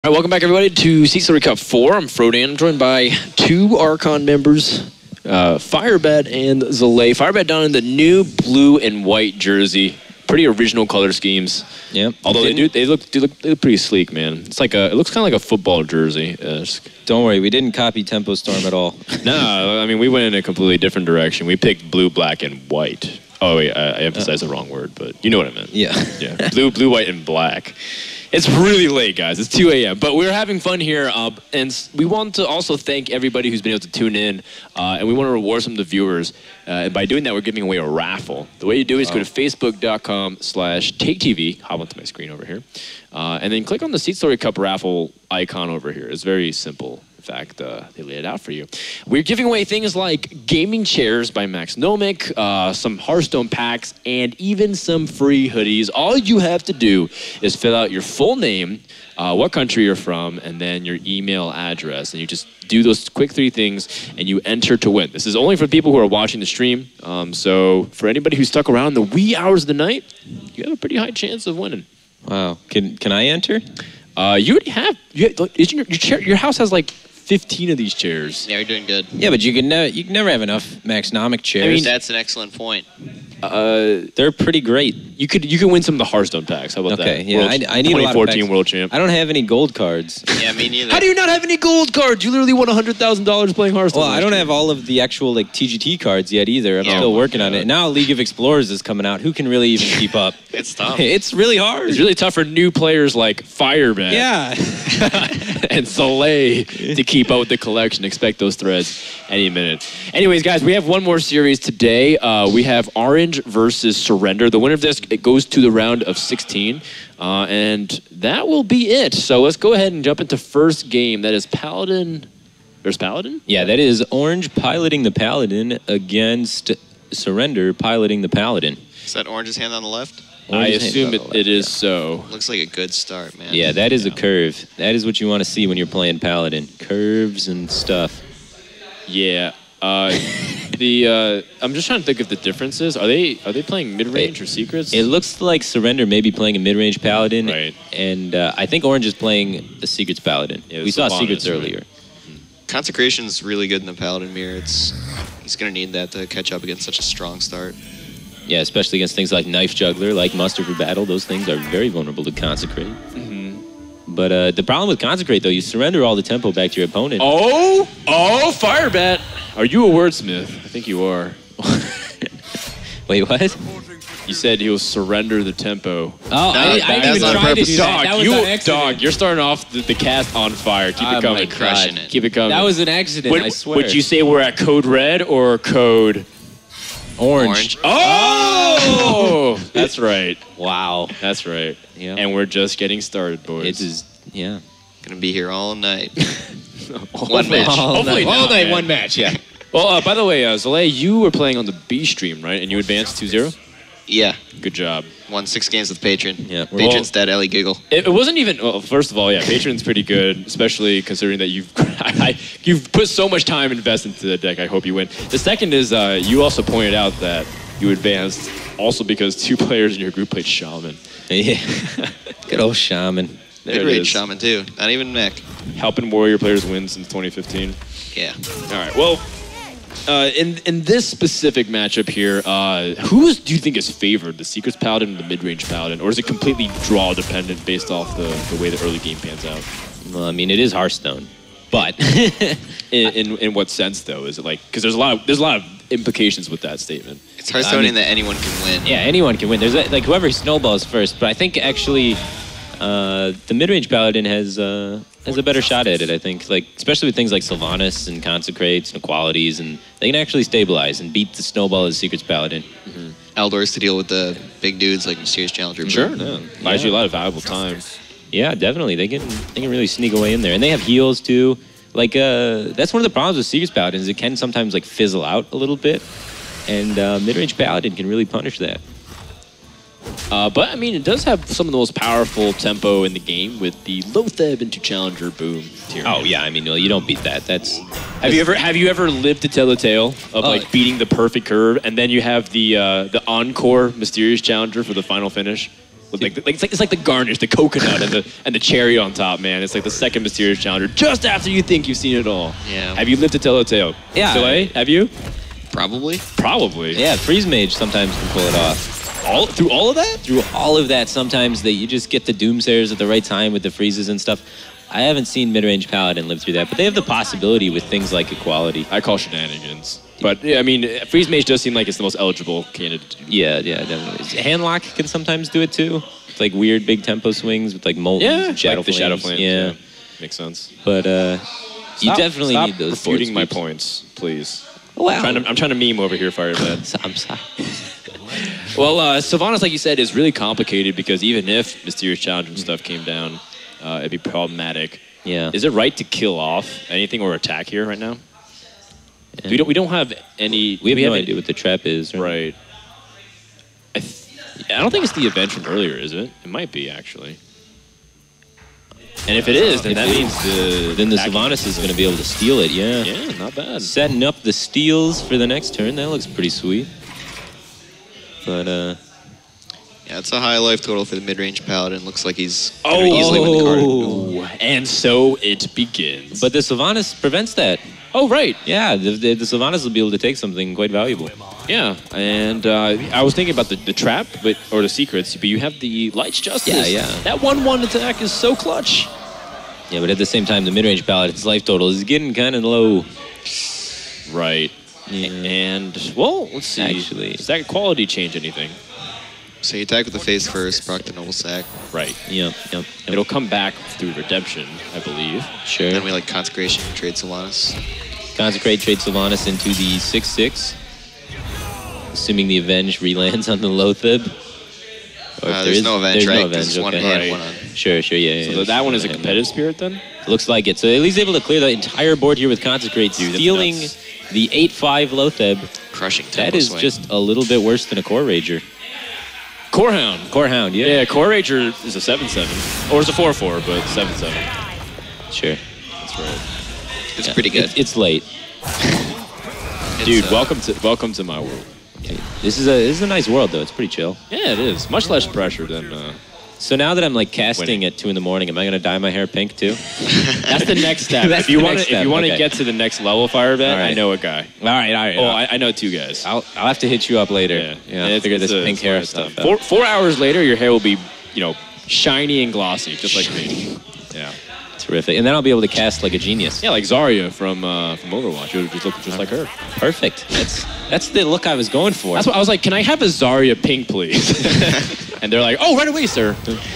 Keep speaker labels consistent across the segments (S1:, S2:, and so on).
S1: All right, welcome back, everybody, to Seat Story Cup 4. I'm Frodan, joined by two Archon members, Firebat and Zalay. Firebat down in the new blue and white jersey. Pretty original color schemes.
S2: Yep.
S1: Although they look pretty sleek, man. It's like it looks kind of like a football jersey.
S2: Don't worry, we didn't copy Tempo Storm at all.
S1: No, I mean, we went in a completely different direction. We picked blue, black, and white. Oh, wait, I emphasized the wrong word, but you know what I meant.
S2: Yeah.
S1: Yeah, blue, white, and black. It's really late, guys. It's 2 a.m. But we're having fun here, and we want to also thank everybody who's been able to tune in, and we want to reward some of the viewers. And by doing that, we're giving away a raffle. The way you do it is go to facebook.com/TakeTV. Hop onto my screen over here, and then click on the Seat Story Cup raffle icon over here. It's very simple. In fact, they laid it out for you. We're giving away things like gaming chairs by Max Nomic, some Hearthstone packs, and even some free hoodies. All you have to do is fill out your full name, what country you're from, and then your email address. And you just do those quick 3 things, and you enter to win. This is only for people who are watching the stream. So for anybody who's stuck around the wee hours of the night, you have a pretty high chance of winning.
S2: Wow. Can I enter?
S1: You already have. Your house has like 15 of these chairs.
S3: Yeah, you're doing good.
S2: Yeah, but you can never have enough Maxnomic chairs.
S3: I mean, that's an excellent point.
S2: They're pretty great.
S1: You could win some of the Hearthstone packs. How about that?
S2: Okay, yeah, I need a lot of
S1: 2014 World Champ.
S2: I don't have any gold cards.
S3: Yeah, me neither.
S1: How do you not have any gold cards? You literally won $100,000 playing Hearthstone.
S2: Well, I don't have all of the actual TGT cards yet either. I'm still working on it. Now League of Explorers is coming out. Who can really even keep up?
S3: It's tough.
S2: It's really hard.
S1: It's really tough for new players like Firebat.
S2: Yeah.
S1: and Soleil to keep up with the collection. Expect those threads any minute. Anyways, guys, we have one more series today. We have Orange versus Surrender. The winner of this, it goes to the round of 16. And that will be it. So let's go ahead and jump into first game. That is Paladin. There's Paladin?
S2: Yeah, that is Orange piloting the Paladin against Surrender piloting the Paladin.
S3: Is that Orange's hand on the left?
S1: I assume it is so.
S3: Looks like a good start, man.
S2: Yeah, that is a curve. That is what you want to see when you're playing Paladin. Curves and stuff.
S1: Yeah. I'm just trying to think of the differences. Are they playing mid-range or secrets?
S2: It looks like Surrender may be playing a mid-range Paladin.
S1: Right.
S2: And I think Orange is playing the Secrets Paladin.
S1: Yeah,
S2: we saw
S1: Sylvanas,
S2: Secrets
S1: right?
S2: earlier.
S3: Consecration's really good in the Paladin mirror. He's going to need that to catch up against such a strong start.
S2: Yeah, especially against things like Knife Juggler, like Muster for Battle. Those things are very vulnerable to Consecrate. But the problem with Consecrate, though, you surrender all the tempo back to your opponent.
S1: Oh, Firebat. Are you a wordsmith? I think you are.
S2: Wait, what?
S1: You said he'll surrender the tempo.
S2: Oh, I didn't even
S3: on
S2: try to
S3: purpose.
S2: do that. That was an accident.
S1: Dog, you're starting off the cast on fire. Keep it coming.
S3: crushing it.
S1: Keep it coming.
S2: That was an accident, I swear.
S1: Would you say we're at code red or code
S2: Orange?
S1: Oh! That's right.
S2: Wow.
S1: That's right.
S2: Yeah.
S1: And we're just getting started, boys.
S2: It is, yeah.
S3: Going to be here all night.
S1: Hopefully-
S3: One match.
S1: Hopefully
S2: all
S1: not,
S2: night,
S1: man.
S2: one match, yeah.
S1: Well, by the way, Zalay, you were playing on the B stream, right? And you advanced 2-0?
S3: Yeah.
S1: Good job.
S3: Won 6 games with Patron.
S2: Yeah.
S3: Patron's dead, Ellie Giggle.
S1: It wasn't even. Well, first of all, yeah, Patron's pretty good, especially considering that you've put so much time invested into the deck. I hope you win. The second is you also pointed out that you advanced also because 2 players in your group played Shaman.
S2: Yeah. Good old Shaman.
S1: There
S3: Good
S1: it
S3: raid
S1: is.
S3: Shaman, too. Not even mech.
S1: Helping Warrior players win since 2015.
S3: Yeah.
S1: All right. Well, in this specific matchup here, who do you think is favored, the Secrets Paladin or the mid-range Paladin, or is it completely draw dependent based off the way the early game pans out?
S2: Well, I mean, it is Hearthstone. But
S1: in what sense though? Is it like because there's a lot of implications with that statement?
S3: It's Hearthstone that anyone can win.
S2: yeah, anyone can win. There's like whoever snowballs first. But I think actually the mid-range Paladin has a better shot at it, I think. Like especially with things like Sylvanas and Consecrates and Equalities, and they can actually stabilize and beat the snowball as Secrets Paladin.
S3: Eldors to deal with the big dudes like Mysterious Challenger.
S1: Buys you a lot of valuable time.
S2: Yeah, definitely. They can really sneak away in there. And they have heals too. Like that's one of the problems with Secrets Paladins. It can sometimes like fizzle out a little bit. And mid-range Paladin can really punish that.
S1: But I mean, it does have some of the most powerful tempo in the game with the Lotheb into Challenger boom.
S2: Oh yeah, I mean, well, you don't beat that.
S1: Have you ever lived to tell the tale of like beating the perfect curve, and then you have the encore Mysterious Challenger for the final finish? It's like the garnish, the coconut, and the cherry on top, man. It's like the second Mysterious Challenger, just after you think you've seen it all.
S3: Yeah.
S1: Have you lived to tell a tale?
S2: Yeah.
S1: Soleil, have you?
S3: Probably.
S1: Probably.
S2: Yeah, Freeze Mage sometimes can pull it off.
S1: Through all of that?
S2: Through all of that, sometimes you just get the Doomsayers at the right time with the freezes and stuff. I haven't seen Mid-Range Paladin live through that, but they have the possibility with things like Equality.
S1: I call shenanigans. But, yeah, I mean, Freeze Mage does seem like it's the most eligible candidate to do.
S2: Yeah, definitely. Handlock can sometimes do it too. It's like weird big tempo swings with like Molten Shadow
S1: like the
S2: Flames.
S1: Shadow Flames.
S2: Yeah.
S1: Makes sense.
S2: But you definitely
S1: stop
S2: need those
S1: refuting my
S2: forward
S1: points, please.
S2: Well,
S1: I'm trying to meme over here, Firebad.
S2: I'm sorry.
S1: Well, Sylvanas, like you said, is really complicated because even if Mysterious Challenge and stuff came down, it'd be problematic.
S2: Yeah.
S1: Is it right to kill off anything or attack here right now?
S2: Yeah.
S1: We don't have any.
S2: We have no
S1: haven't-
S2: idea what the trap is.
S1: Right. I don't think it's the event from earlier, is it? It might be actually. And if it is, then that means
S2: Then the Sylvanas is going to be able to steal it. Yeah.
S1: Yeah, not bad.
S2: Setting up the steals for the next turn. That looks pretty sweet. But
S3: Yeah, it's a high life total for the mid-range paladin. Looks like he's gonna easily win the card.
S1: Oh, and so it begins.
S2: but the Sylvanas prevents that.
S1: oh, right.
S2: Yeah, the Sylvanas will be able to take something quite valuable.
S1: Yeah, and I was thinking about the trap, or the secrets, but you have the Light's Justice.
S2: Yeah.
S1: That 1/1 attack is so clutch.
S2: Yeah, but at the same time, the mid-range paladin's life total is getting kind of low.
S1: Right.
S2: Yeah.
S1: And, well, let's see.
S2: Actually.
S1: Does that quality change anything?
S3: So you attack with the face first, proc the noble sack.
S1: Right.
S2: Yep.
S1: It'll come back through redemption, I believe.
S2: Sure.
S3: Then we like consecration, trade Sylvanas.
S2: Consecrate, trade Sylvanas into the 6/6. Assuming the Avenge relands on the Loatheb. Or if
S3: There's no Avenge,
S2: there's
S3: right?
S2: no
S3: 'Cause
S2: Avenge,
S3: it's one
S2: okay.
S3: hand,
S1: Right.
S3: one on.
S2: Sure, yeah.
S1: So that one is a competitive spirit then?
S2: Looks like it. So at least able to clear the entire board here with Consecrate,
S1: Dude, that's
S2: stealing
S1: nuts.
S2: the 8/5 Loatheb.
S3: Crushing tempo
S2: That is
S3: swing.
S2: just a little bit worse than a Core Rager.
S1: Core Hound.
S2: Core Hound, yeah.
S1: Yeah, Core Rager is a 7/7. Or it's a 4/4, but 7/7.
S2: Sure.
S1: That's right.
S3: It's
S2: Yeah.
S3: pretty good.
S2: It's late.
S3: It's,
S1: Dude, welcome to my world.
S2: This is a nice world, though. It's pretty chill.
S1: Yeah, it is. Much less pressure than...
S2: So now that I'm like casting
S1: Winning.
S2: at 2 in the morning, am I going to dye my hair pink too?
S1: That's the next step.
S2: That's
S1: if you
S2: the
S1: want
S2: next
S1: to, if
S2: step,
S1: you want to
S2: okay.
S1: get to the next level, Firebet,
S2: All right.
S1: I know a guy.
S2: All right.
S1: Oh, I know 2 guys.
S2: I'll have to hit you up later.
S1: Yeah,
S2: I'll figure this pink hair
S1: it's
S2: stuff
S1: fun.
S2: out.
S1: 4 hours later, your hair will be, shiny and glossy, just like me. Yeah.
S2: Terrific. And then I'll be able to cast like a genius.
S1: Yeah, like Zarya from Overwatch. You just look just like her.
S2: Perfect. That's the look I was going for.
S1: That's what I was like. Can I have a Zarya pink, please? And they're like, oh, right away, sir.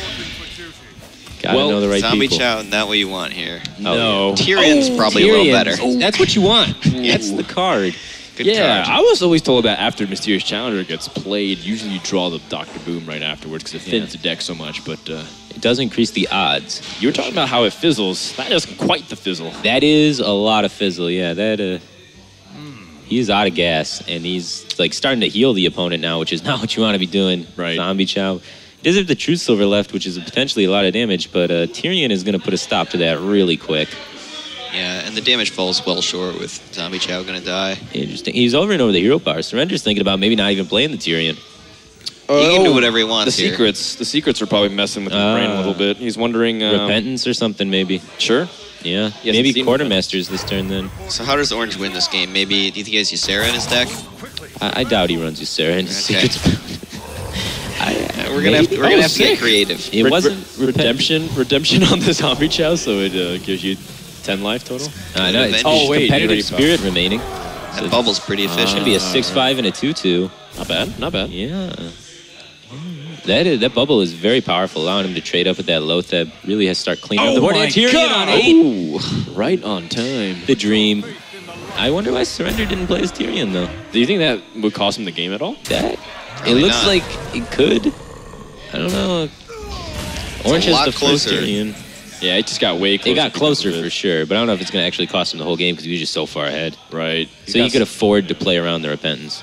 S2: Gotta know the right
S3: Zombie
S2: people.
S3: Chow, not what you want here.
S1: No.
S3: Tyrion's probably a little better.
S2: That's what you want. That's the card.
S3: Good
S1: Yeah,
S3: card.
S1: I was always told that after Mysterious Challenger gets played, usually you draw the Dr. Boom right afterwards because it thins the deck so much. But
S2: It does increase the odds.
S1: you were talking about how it fizzles. That isn't quite the fizzle.
S2: That is a lot of fizzle. Yeah, that. He's out of gas, and he's like starting to heal the opponent now, which is not what you want to be doing.
S1: Right.
S2: Zombie Chow. He does have the Truth Silver left, which is potentially a lot of damage, but Tyrion is going to put a stop to that really quick.
S3: Yeah, and the damage falls well short with Zombie Chow gonna die.
S2: Interesting. He's over and over the hero power. Surrender's thinking about maybe not even playing the Tyrion.
S3: He can do whatever he
S1: The
S3: wants here.
S1: secrets are probably messing with his brain a little bit. He's wondering.
S2: Repentance or something, maybe.
S1: Sure.
S2: Yeah.
S1: hasn't
S2: Maybe
S1: seen
S2: Quartermasters this turn then.
S3: So how does Orange win this game? Maybe, do you think he has Ysera in his deck?
S2: I doubt he runs Ysera into
S3: Okay.
S2: Secrets.
S3: We're gonna have to get
S1: sick.
S3: creative.
S2: It wasn't
S1: redemption on the Zombie Chow, so it gives you 10 life total.
S2: I know. It's
S3: Oh,
S1: wait, you already
S2: competitive spirit remaining.
S3: That bubble's pretty
S2: Should
S3: efficient.
S2: be a 6/5 and a 2/2.
S1: Not bad. Not bad.
S2: Yeah. That bubble is very powerful, allowing him to trade up with that Loatheb. Really has to start cleaning up the board. And Tyrion on 8.
S1: Ooh, right on time.
S2: The dream. I wonder why Surrender didn't play as Tyrion though.
S1: Do you think that would cost him the game at all?
S2: That
S3: Probably
S2: it looks
S3: not.
S2: like it could. I don't know. Orange
S3: a
S2: has
S3: lot
S2: the first
S3: closer.
S2: Tyrion.
S1: Yeah, it just got way closer.
S2: It got
S1: because
S2: closer
S1: of
S2: for
S1: it.
S2: sure, but I don't know if it's going to actually cost him the whole game because he was just so far ahead.
S1: Right.
S2: So he could afford to play around the Repentance.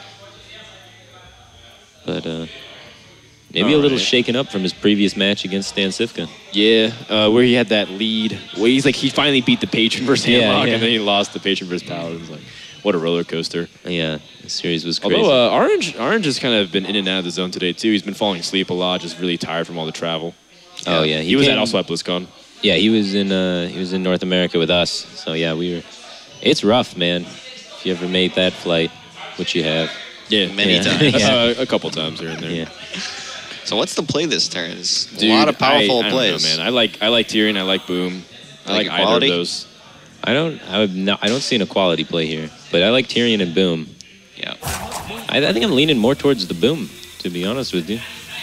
S2: But maybe a little
S1: Alright.
S2: shaken up from his previous match against Stan Sivka.
S1: Yeah, where he had that lead. Where he finally beat the Patron versus
S2: Yeah,
S1: Hamlock,
S2: yeah.
S1: and then he lost the Patron versus Paladin. It's like, what a roller coaster.
S2: Yeah, the series was crazy.
S1: Although Orange has kind of been in and out of the zone today too. He's been falling asleep a lot, just really tired from all the travel.
S2: Oh yeah,
S1: he was also at BlizzCon.
S2: Yeah, he was in North America with us. So yeah, it's rough, man. If you ever made that flight, which you have.
S1: Yeah,
S3: Many times.
S2: Yeah.
S1: A couple times here and there.
S2: Yeah.
S3: So what's the play this turn? There's
S1: Dude,
S3: a lot of powerful
S1: I don't
S3: plays.
S1: know, man. I like Tyrion. I like Boom. I like either of
S3: Equality?
S1: those.
S2: I don't see an equality play here, but I like Tyrion and Boom.
S3: Yeah.
S2: I think I'm leaning more towards the Boom, to be honest with you.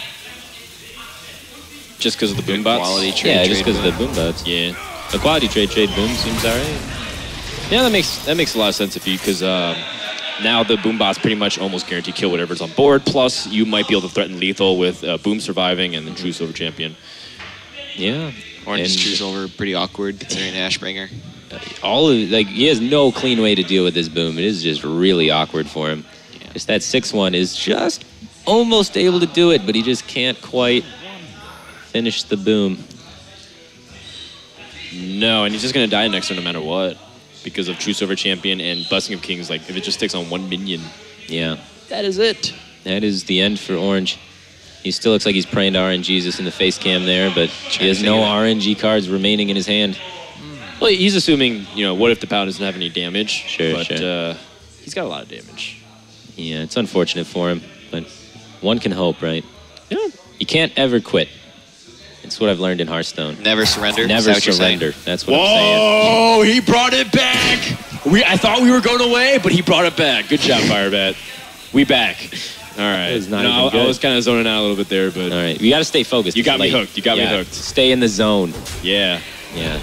S1: Just because of the Boom bots?
S3: Quality trade.
S2: Yeah, just
S3: trade
S2: because of the
S3: Boom.
S2: Boom bots.
S1: Yeah.
S2: Equality trade Boom seems alright.
S1: Yeah, that makes a lot of sense if you, because now the Boom bots pretty much almost guarantee kill whatever's on board. Plus, you might be able to threaten lethal with Boom surviving and then True Silver Champion.
S2: Yeah.
S3: Orange
S2: And-
S3: True over pretty awkward considering Ashbringer.
S2: He has no clean way to deal with this Boom. It is just really awkward for him.
S3: Yeah.
S2: Just that 6-1 is just almost able to do it, but he just can't quite finish the Boom.
S1: No, and he's just going to die next turn no matter what. Because of True Silver Champion and Blessing of Kings. Like, if it just sticks on one minion,
S2: Yeah.
S1: that is it.
S2: That is the end for Orange. He still looks like he's praying to RNGesus in the face cam there, but he has no RNG cards remaining in his hand.
S1: Well, he's assuming, what if the Paladin doesn't have any damage?
S2: Sure,
S1: but,
S2: sure.
S1: He's got a lot of damage.
S2: Yeah, it's unfortunate for him, but one can hope, right?
S1: Yeah.
S2: You can't ever quit. It's what I've learned in Hearthstone.
S3: Never surrender.
S2: Never
S3: Is that what you're saying?
S2: surrender. That's what I'm saying.
S1: Whoa! He brought it back. I thought we were going away, but he brought it back. Good job, Firebat. We back. All right.
S2: That was not even
S1: I
S2: good.
S1: was kind of zoning out a little bit there, but
S2: All right, you got to stay focused.
S1: You got
S2: It's
S1: me
S2: late.
S1: hooked. You got me
S2: Yeah,
S1: hooked.
S2: Stay in the zone.
S1: yeah.
S2: Yeah.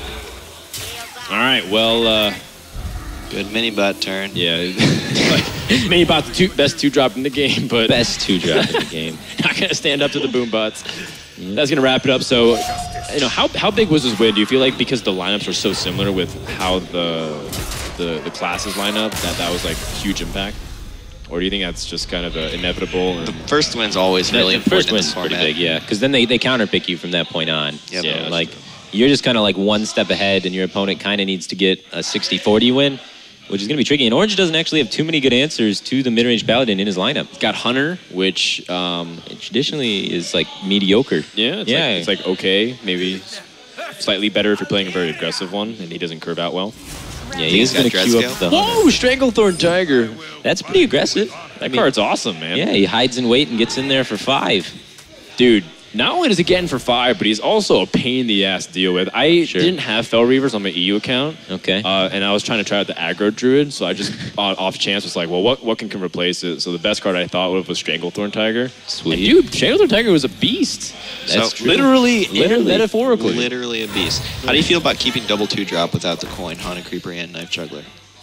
S1: All right. Well,
S3: Good mini bot turn.
S1: yeah. Maybe about the best two drop in the game, but
S2: Best 2-drop in the game.
S1: not gonna stand up to the boom bots. That's gonna wrap it up. So, how big was this win? Do you feel like because the lineups are so similar with how the classes line up that was like huge impact, or do you think that's just kind of inevitable?
S3: The first win's always really
S2: The first
S3: important in
S2: win's
S3: this
S2: pretty
S3: format.
S2: big, yeah. Because then they counterpick you from that point on.
S3: Yep.
S2: So,
S1: Yeah, that's
S2: like,
S1: true.
S2: you're just kind of like one step ahead, and your opponent kind of needs to get a 60-40 win, which is going to be tricky. And Orange doesn't actually have too many good answers to the mid-range Paladin in his lineup.
S1: Got Hunter, which
S2: It traditionally is like mediocre.
S1: it's like okay, maybe slightly better if you're playing a very aggressive one and he doesn't curve out well.
S2: Yeah, he is
S3: got
S2: going to queue up
S3: Dreadscale?
S2: the Hunter.
S1: Stranglethorn Tiger.
S2: That's pretty aggressive.
S1: That card's awesome, man.
S2: Yeah, he hides in wait and gets in there for 5.
S1: Dude, not only does he get in for 5, but he's also a pain in the ass to deal with. I
S2: Sure.
S1: didn't have Fel Reavers on my EU account.
S2: Okay.
S1: And I was trying to try out the aggro druid, so I just off chance was like, well, what can replace it? So the best card I thought of was Stranglethorn Tiger.
S2: Sweet.
S1: And dude, Stranglethorn Tiger was a beast.
S2: That's
S3: So,
S2: true.
S1: Literally,
S2: Literally.
S1: and metaphorically.
S3: Literally a beast. How do you feel about keeping double 2-drop without the coin, Haunted Creeper and Knife Juggler?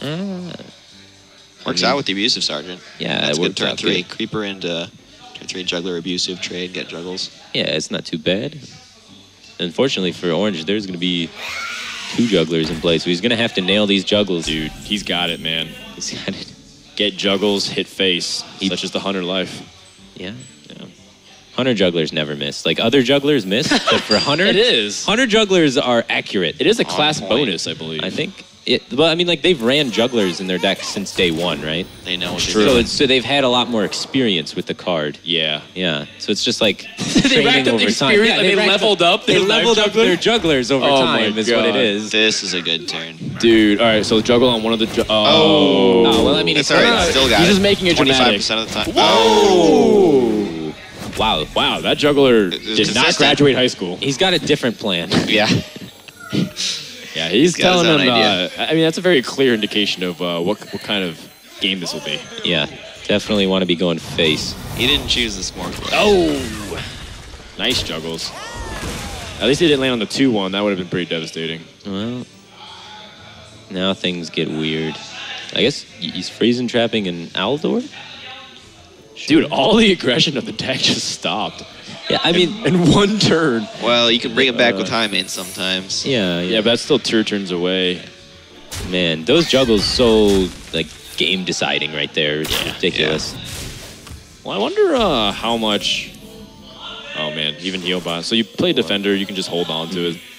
S3: Works
S2: mean-
S3: out with the Abusive Sergeant.
S2: Yeah,
S3: That's
S2: it
S3: good
S2: works
S3: turn
S2: out
S3: 3.
S2: good.
S3: Creeper and turn 3 Juggler, Abusive, trade, get Juggles.
S2: Yeah, it's not too bad. Unfortunately for Orange, there's going to be 2 jugglers in play, so he's going to have to nail these juggles.
S1: Dude, he's got it, man.
S2: He's got it.
S1: Get juggles, hit face. Such as the Hunter life.
S2: Yeah.
S1: Yeah.
S2: Hunter jugglers never miss. Like other jugglers miss, but for Hunter,
S1: It is.
S2: Hunter jugglers are accurate.
S1: It is a class
S3: point.
S1: bonus, I believe.
S2: I think. Well, I mean, like they've ran jugglers in their deck since day 1, right?
S3: They know what
S1: True.
S3: they're doing.
S2: So they've had a lot more experience with the card.
S1: Yeah.
S2: Yeah. So it's just like
S1: They racked
S2: training
S1: up the
S2: over time.
S1: experience,
S2: Yeah,
S1: like they
S2: racked
S1: leveled up
S2: They
S1: their
S2: leveled
S1: life
S2: up their
S1: juggler?
S2: jugglers over
S1: Oh
S2: time.
S1: my
S2: Is what it
S1: God.
S2: is.
S3: This is a good turn.
S1: Dude, all right, so juggle on one of the...
S2: Oh, well, I mean,
S3: It's
S2: he's
S3: all right. Still got
S1: He's
S3: it.
S1: just making it dramatic.
S3: 25% of the time.
S1: Oh!
S2: Wow.
S1: Wow, that juggler
S3: was
S1: did not
S3: consistent.
S1: graduate high school.
S2: He's got a different plan.
S3: Yeah.
S1: Yeah, he's
S3: got his
S1: telling
S3: own
S1: him...
S3: idea.
S1: I mean, that's a very clear indication of what kind of game this will be.
S2: Yeah. Definitely want to be going face.
S3: He didn't choose the Smorgasbord.
S1: Oh! Nice juggles. At least he didn't land on the 2-1. That would have been pretty devastating.
S2: Well, now things get weird. I guess he's freezing trapping an Aldor?
S1: Dude, all the aggression of the deck just stopped.
S2: Yeah, I mean,
S1: In one turn.
S3: Well, you can bring it back with high main sometimes.
S2: yeah,
S1: Yeah, but that's still 2 turns away.
S2: man, those juggles so like game deciding right there. It's ridiculous.
S1: Well, I wonder how much... Oh, man, even Healbot. So you play Defender, you can just hold on to it.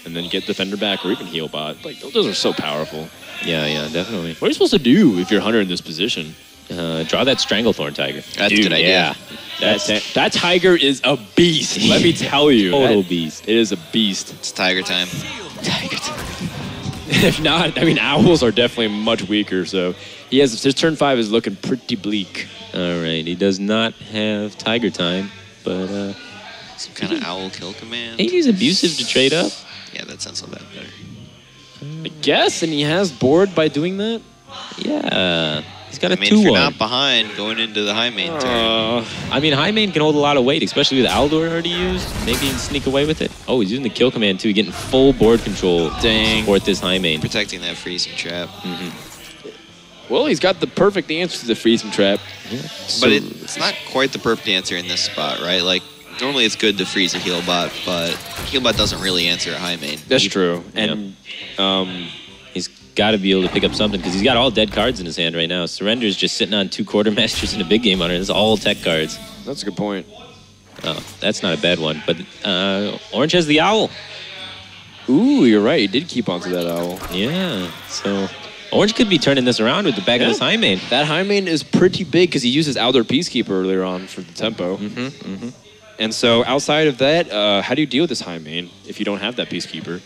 S1: and then get defender back or even heal bot. Like those are so powerful.
S2: Yeah, definitely.
S1: What are you supposed to do if you're Hunter in this position?
S2: Draw that Stranglethorn Tiger.
S3: That's a good idea.
S2: Yeah.
S1: That tiger is a beast. Let me tell you,
S2: Total
S1: That-
S2: beast.
S1: It is a beast.
S3: It's tiger time.
S2: Tiger time.
S1: If not, I mean, owls are definitely much weaker. So his turn 5 is looking pretty bleak.
S2: All right, he does not have Tiger Time, but
S3: Some kind of owl kill command.
S2: he's abusive to trade up.
S3: Yeah, that sounds a lot better.
S1: I guess, and he has board by doing that.
S2: Yeah, he's got a
S3: I mean, if you're
S2: 2-1.
S3: not behind going into the high main turn.
S2: I mean, High Main can hold a lot of weight, especially with Aldor already used. Maybe he can sneak away with it. Oh, he's using the kill command too, getting full board control to
S1: Dang.
S2: support this High Main.
S3: Protecting that freezing trap.
S1: Well, he's got the perfect answer to the freezing trap.
S3: But it's not quite the perfect answer in this spot, right? Like, normally it's good to freeze a heal bot, but heal bot doesn't really answer a high main.
S1: That's true. And
S2: He's got to be able to pick up something because he's got all dead cards in his hand right now. Surrender's just sitting on 2 Quartermasters and a big game hunter. It's all tech cards.
S1: that's a good point.
S2: Oh, that's not a bad one. But Orange has the owl.
S1: Ooh, you're right. He did keep onto that owl.
S2: Yeah. So Orange could be turning this around with the back of this high main.
S1: That high main is pretty big because he uses Aldor Peacekeeper earlier on for the tempo. And so outside of that, how do you deal with this high main if you don't have that Peacekeeper?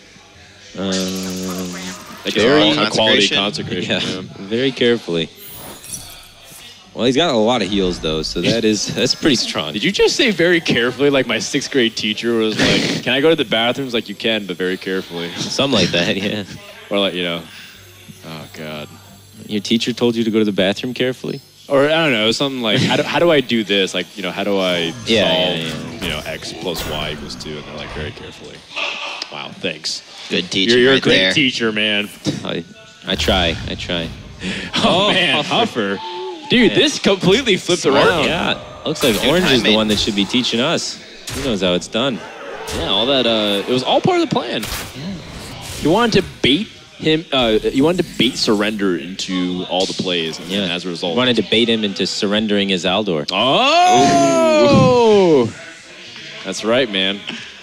S1: Like
S3: Very
S1: a quality
S3: consecration.
S1: consecration.
S2: Yeah,
S1: Yeah.
S2: very carefully. Well, he's got a lot of heals though, so that's pretty strong.
S1: Did you just say very carefully, like my 6th grade teacher was like, can I go to the bathrooms? Like, you can, but very carefully.
S2: Something like that, yeah.
S1: Or like, oh, God.
S2: Your teacher told you to go to the bathroom carefully?
S1: Or I don't know, something like, how do I do this? Like, how do I
S2: Yeah,
S1: solve, X plus Y equals 2? And they're like, very carefully. Wow, thanks.
S3: Good teaching
S1: You're
S3: right
S1: a great
S3: there.
S1: teacher, man.
S2: I try.
S1: Oh, man, Huffer. Dude, this completely flipped around.
S2: Yeah, looks like
S3: Good
S2: Orange is the
S3: timing.
S2: one that should be teaching us. He knows how it's done.
S1: Yeah, all that, it was all part of the plan. He wanted to bait him, he wanted to bait Surrender into all the plays, and as a result.
S2: Wanted to bait him into surrendering his Aldor.
S1: Oh! That's right, man.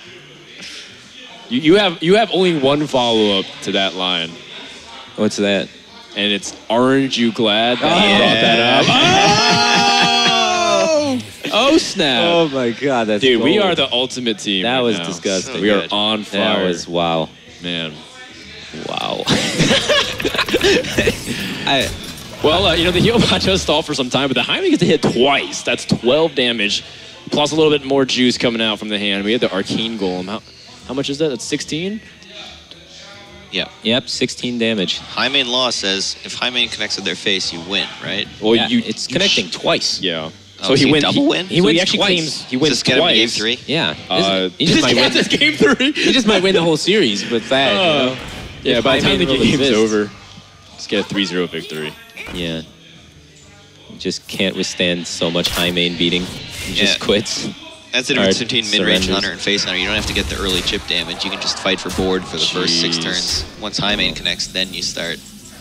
S1: You have only one follow-up to that line,
S2: What's that?
S1: and it's "Aren't you glad that I brought that up?" Oh, snap!
S2: my God, that's
S1: Dude, we are the ultimate team.
S2: That
S1: right
S2: was
S1: now.
S2: disgusting.
S1: We are
S3: good.
S1: on fire.
S2: That was wow.
S1: Man.
S2: Wow.
S1: Well, the heal bot does stall for some time, but the Jaime gets to hit twice. That's 12 damage, plus a little bit more juice coming out from the hand. We had the Arcane Golem. How much is that? That's 16?
S3: Yeah.
S2: Yep, 16 damage.
S3: High main law says if high main connects with their face, you win, right?
S1: Well,
S2: Yeah, it's connecting twice.
S1: Yeah.
S3: Oh, so he double win?
S2: He
S1: So
S2: wins
S1: actually
S2: twice.
S1: claims he
S3: Does
S1: wins
S3: this get him to game
S1: twice.
S3: 3?
S2: Yeah. He
S1: This
S2: just might win.
S1: this game 3.
S2: He just might win the whole series with that. you know?
S1: Yeah,
S2: If
S1: by the time
S2: Jaime
S1: the
S2: really
S1: game's
S2: missed.
S1: over, just get a 3-0 victory.
S2: Yeah. Just can't withstand so much high main beating. He just
S3: Yeah.
S2: quits.
S3: That's the difference
S2: Or
S3: between mid-range
S2: surrenders.
S3: hunter and face hunter. You don't have to get the early chip damage. You can just fight for board for the first 6
S1: Jeez.
S3: turns. Once high main connects, then you start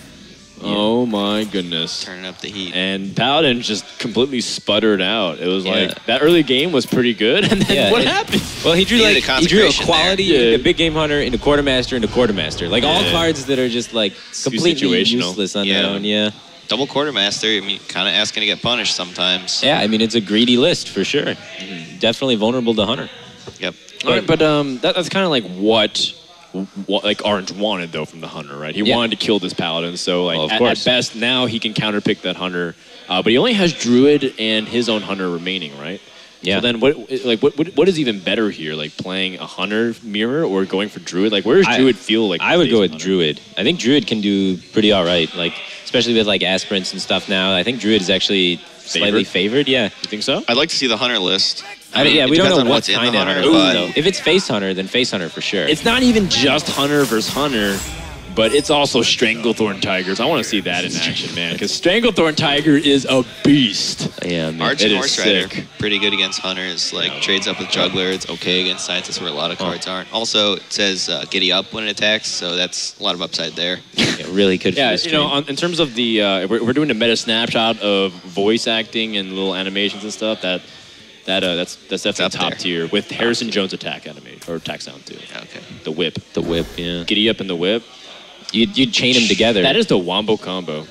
S1: Oh my goodness.
S3: turning up the heat.
S1: And Paladin just completely sputtered out. It was
S2: Yeah.
S1: like, that early game was pretty good, and then
S2: Yeah,
S1: what
S2: it-
S1: happened?
S2: Well, he drew
S3: He
S2: like
S3: needed a
S2: he drew a
S3: consecration there.
S2: quality
S1: Yeah.
S2: into big game hunter, into quartermaster, into quartermaster. Like all
S1: Yeah.
S2: cards that are just like completely
S1: situational.
S2: useless on
S3: Yeah.
S2: their own. Yeah.
S3: Double quartermaster, I mean, kind of asking to get punished sometimes.
S2: Yeah, I mean it's a greedy list for sure.
S1: Mm-hmm.
S2: Definitely vulnerable to hunter.
S3: Yep.
S1: All right, but that's kind of like what like Orange wanted though from the Hunter, right? He
S2: Yeah.
S1: wanted to kill this Paladin, so like
S2: Well, of
S1: at
S2: course.
S1: best now he can counterpick that Hunter, but he only has Druid and his own Hunter remaining, right?
S2: Yeah.
S1: So then what is even better here? Like playing a Hunter mirror or going for Druid? Like where does Druid feel like?
S2: I would go
S1: plays
S2: with
S1: Hunter?
S2: Druid. I think Druid can do pretty all right. Like especially with like aspirants and stuff now. I think Druid is actually slightly favored. Yeah.
S1: You think so?
S3: I'd like to see the hunter list.
S2: Yeah,
S3: it
S2: we don't
S3: depends
S2: know
S3: on
S2: what
S3: what's in the
S2: kind of
S3: hunter,
S2: hunter.
S3: but
S2: though. If it's face hunter, then face hunter for sure.
S1: It's not even just Hunter versus Hunter, but it's also Stranglethorn Tigers. I want to see that in action, man, because Stranglethorn Tiger is a beast.
S2: yeah, man.
S3: Arch
S1: It
S3: and
S1: is
S3: Horse Rider,
S1: sick.
S3: pretty good against hunters. Like trades up with Juggler, it's okay against Scientists where a lot of cards aren't. Also, it says Giddy Up when it attacks, so that's a lot of upside there.
S2: Yeah, really good.
S1: Yeah,
S2: for this
S1: you know,
S2: stream.
S1: in terms of the, we're doing a meta snapshot of voice acting and little animations and stuff. That That's definitely
S3: up
S1: top
S3: there.
S1: tier with Harrison Jones attack animation or attack sound too.
S3: Okay.
S1: The whip,
S2: The whip, yeah.
S1: giddy up in the whip.
S2: You'd chain them together.
S1: That is the wombo combo.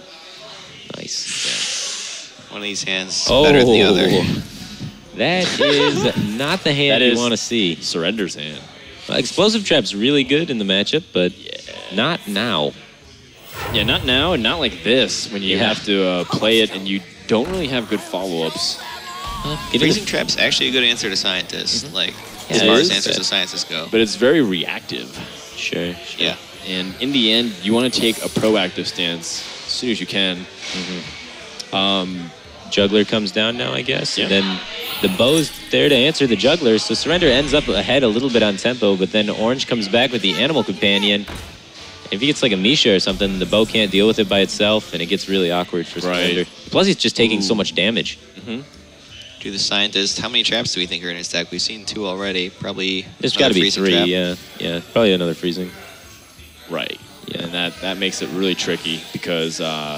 S2: nice.
S3: One of these hands better than the other.
S2: That is not the hand
S1: That
S2: you
S1: is-
S2: want to see.
S1: Surrender's hand.
S2: Explosive Trap's really good in the matchup, but not now.
S1: Yeah, not now and not like this when you
S2: Yeah.
S1: have to play it and you don't really have good follow-ups.
S3: Freezing Trap's actually a good answer to Scientist. Like,
S2: Yeah,
S3: as
S1: it
S3: far
S1: is.
S3: as answers to Scientists go.
S1: But it's very reactive.
S2: Sure.
S3: Yeah.
S1: And in the end, you want to take a proactive stance as soon as you can.
S2: Juggler comes down now, I guess.
S1: Yeah.
S2: And then the bow's there to answer the juggler. So Surrender ends up ahead a little bit on tempo, but then Orange comes back with the Animal Companion. If he gets like a Misha or something, the bow can't deal with it by itself, and it gets really awkward for
S1: Right.
S2: Surrender. Plus, he's just taking so much damage.
S3: Do the Scientist. How many traps do we think are in his deck? We've seen 2 already. Probably.
S2: There's
S3: another
S2: got to be
S3: freezing
S2: 3,
S3: trap.
S2: yeah. Probably another freezing.
S1: Right.
S2: Yeah.
S1: And that makes it really tricky because,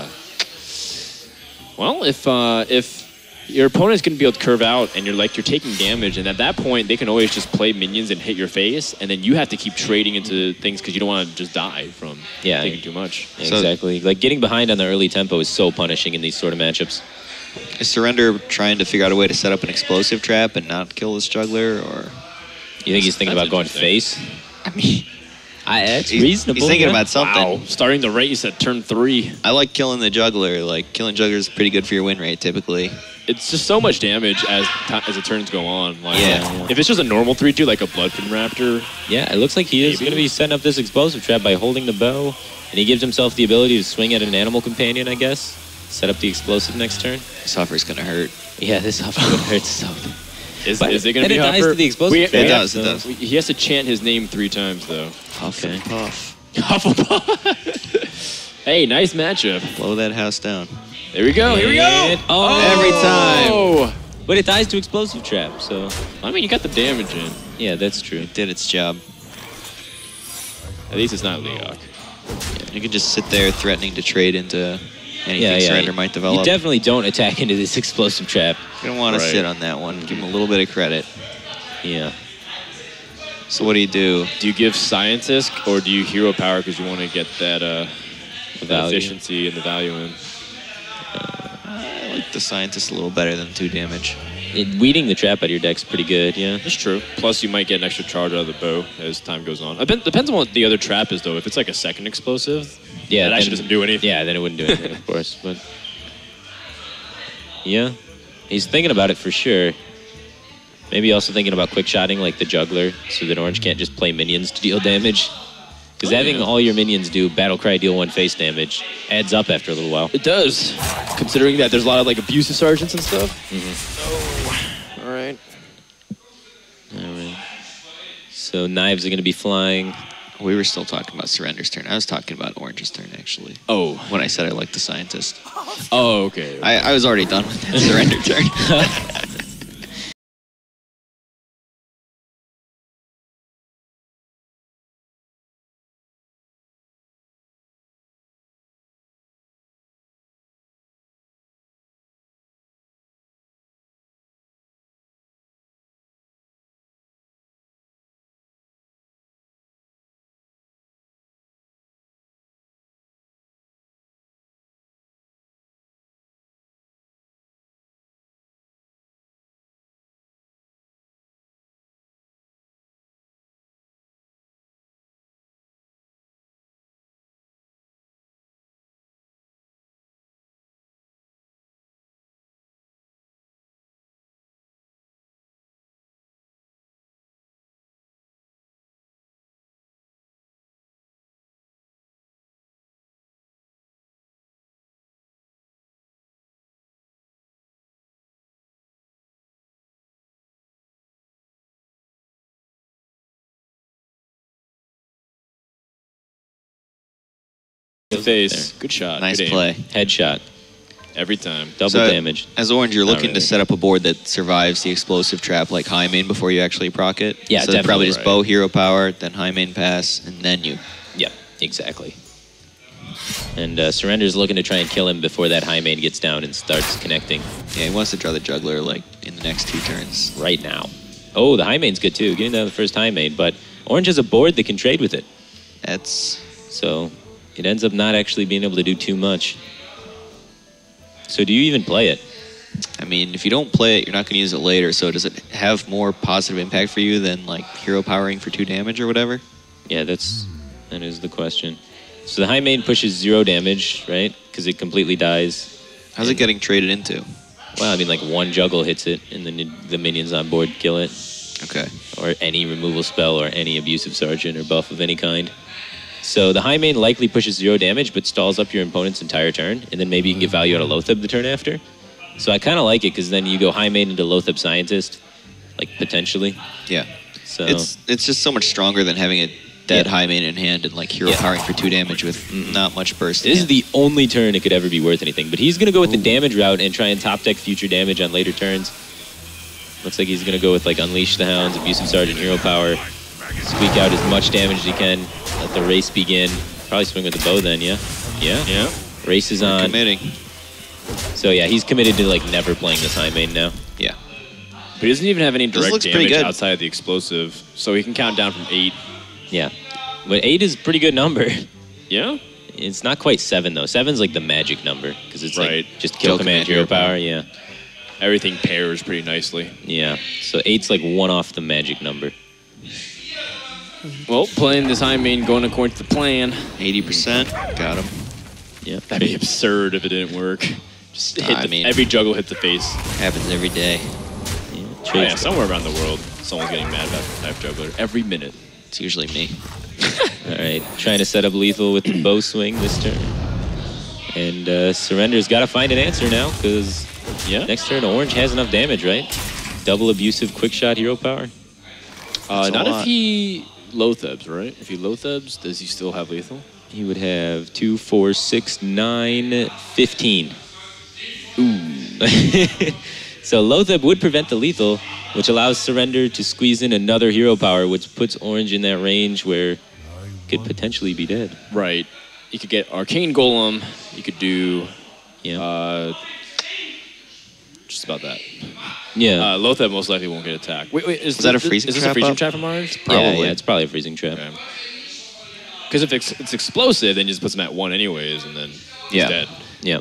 S1: well, if your opponent's going to be able to curve out and you're taking damage, and at that point they can always just play minions and hit your face, and then you have to keep trading into things because you don't want to just die from
S2: Yeah.
S1: taking too much.
S3: So-
S2: Exactly. Like getting behind on the early tempo is so punishing in these sort of matchups.
S3: Is Surrender trying to figure out a way to set up an explosive trap and not kill this juggler, or?
S2: You think he's thinking
S1: That's
S2: about going
S1: interesting.
S2: face?
S3: I mean,
S2: It's
S3: he's
S2: reasonable.
S3: thinking
S2: yeah.
S3: about something.
S1: Wow. Starting the rate, you said turn 3.
S3: I like killing the juggler. Like, killing juggler is pretty good for your win rate, typically.
S1: It's just so much damage as the turns go on. Like,
S3: Yeah.
S1: if it's just a normal 3-2, like a Bloodfin Raptor,
S2: Yeah, it looks like he is
S1: Maybe.
S2: going to be setting up this explosive trap by holding the bow, and he gives himself the ability to swing at an Animal Companion, I guess. Set up the explosive next turn.
S3: This offer's gonna hurt.
S2: Yeah, this offer would hurt so.
S1: is
S2: But-
S1: it going
S2: and
S1: to be
S2: it dies
S1: Huffer?
S2: to the explosive
S1: We-
S2: trap,
S3: It does,
S2: so-
S3: it does.
S1: He has to chant his name 3 times, though.
S3: Puff
S2: Okay.
S3: and puff.
S1: Hufflepuff. Hey, nice matchup.
S3: Blow that house down.
S1: There we go. Here we go.
S2: And- oh!
S3: Every time.
S1: Oh!
S2: But it dies to explosive trap, so
S1: I mean, you got the damage in.
S2: yeah, that's true.
S3: It did its job.
S1: At least it's not Leok.
S3: You can just sit there threatening to trade into anything
S2: Yeah, yeah.
S3: Surrender might
S2: You
S3: develop.
S2: definitely don't attack into this explosive trap.
S3: You don't want to
S1: Right.
S3: sit on that one. Give him a little bit of credit.
S2: Yeah.
S3: So what do you do?
S1: Do you give Scientist or do you Hero Power because you want to get that
S2: Value.
S1: efficiency and the value in?
S3: I like the Scientist a little better than 2 damage.
S2: Weeding the trap out of your deck's pretty good, yeah.
S1: That's true. Plus, you might get an extra charge out of the bow as time goes on. Depends on what the other trap is, though. If it's like a second explosive,
S2: Yeah,
S1: that
S2: then-
S1: actually doesn't do anything.
S2: Yeah, then it wouldn't do anything, of course. But yeah, he's thinking about it for sure. Maybe also thinking about quick shotting like the juggler, so that Orange can't just play minions to deal damage. Because
S1: Oh,
S2: having
S1: yeah.
S2: all your minions do battle cry, deal 1 face damage adds up after a little while.
S1: It does, considering that there's a lot of like abusive sergeants and stuff.
S2: Mm-hmm.
S1: All right.
S2: All right. So knives are going to be flying.
S3: We were still talking about Surrender's turn. I was talking about Orange's turn, actually.
S1: Oh.
S3: When I said I liked the Scientist.
S1: Oh, okay.
S3: I was already done with that Surrender turn.
S1: The face. Good shot.
S3: Nice
S1: Good aim.
S3: play.
S2: Headshot,
S1: Every time.
S2: double
S3: So,
S2: damage.
S3: As Orange, you're
S2: Not
S3: looking
S2: really.
S3: to set up a board that survives the explosive trap like high main before you actually proc it.
S2: Yeah,
S3: so then probably
S2: definitely,
S3: just
S1: right.
S3: bow hero power, then high main pass, and then you.
S2: Yep, exactly. And Surrender's looking to try and kill him before that high main gets down and starts connecting.
S3: Yeah, he wants to draw the juggler like in the next 2 turns.
S2: right now. Oh, the high main's good too. Getting down the first high main, but Orange has a board that can trade with it.
S3: That's
S2: So it ends up not actually being able to do too much. So do you even play it?
S3: I mean, if you don't play it, you're not going to use it later. So does it have more positive impact for you than like hero powering for 2 damage or whatever?
S2: Yeah, that is the question. So the high main pushes 0 damage, right? Because it completely dies.
S3: How's it getting traded into?
S2: Well, I mean, like 1 juggle hits it, and then the minions on board kill it.
S3: Okay.
S2: Or any removal spell, or any abusive sergeant, or buff of any kind. So the high main likely pushes 0 damage, but stalls up your opponent's entire turn, and then maybe you can get value out of Loatheb the turn after. So I kind of like it, because then you go high main into Loatheb Scientist, like, potentially.
S3: Yeah.
S2: So
S3: It's just so much stronger than having a dead
S2: Yeah.
S3: high main in hand and like hero
S2: Yeah.
S3: powering for 2 damage with not much burst.
S2: this is the only turn it could ever be worth anything. But he's going to go with the damage route and try and top deck future damage on later turns. Looks like he's going to go with like Unleash the Hounds, Abusive Sergeant, Hero Power, squeak out as much damage as he can, let the race begin. Probably swing with the bow then, yeah? Yeah? Race is on.
S3: committing.
S2: So yeah, he's committed to like never playing this high main now.
S3: Yeah.
S1: But he doesn't even have any direct
S3: looks pretty
S1: damage
S3: good.
S1: outside of the explosive, so he can count down from 8.
S2: Yeah. But 8 is a pretty good number.
S1: Yeah?
S2: It's not quite 7 though. 7's like the magic number, because it's
S1: Right.
S2: like just kill command, hero power, yeah.
S1: Everything pairs pretty nicely.
S2: Yeah. So 8's like 1 off the magic number.
S1: Well, playing this high main going according to the plan.
S3: 80%. Got him.
S2: Yeah.
S1: That'd be absurd if it didn't work. Just hit
S3: I mean-
S1: every juggle hit the face.
S3: Happens every day.
S2: Yeah.
S1: Oh,
S2: Trades-
S1: yeah, somewhere around the world, someone's getting mad about Knife Juggler every minute.
S3: It's usually me.
S2: All right, trying to set up lethal with the bow swing this turn. And Surrender's got to find an answer now, because next turn Orange has enough damage, right? Double abusive quick shot hero power.
S3: That's a
S1: Not
S3: lot.
S1: if he Loathebs, right? If he Loathebs, does he still have lethal?
S2: He would have 2, 4, 6, 9, 15. Ooh. So Loatheb would prevent the lethal, which allows Surrender to squeeze in another hero power, which puts Orange in that range where could potentially be dead.
S1: Right. You could get Arcane Golem. You could do just about that.
S2: Yeah.
S1: Loatheb most likely won't get attacked. Wait, is
S3: that a
S1: this-
S3: freezing
S1: is this
S3: trap
S1: a freezing
S3: up?
S1: trap from ours?
S2: Yeah, it's probably a freezing trap.
S1: Because if it's explosive, then you just puts him at 1 anyways, and then he's
S3: Yeah.
S1: dead.
S2: Yep.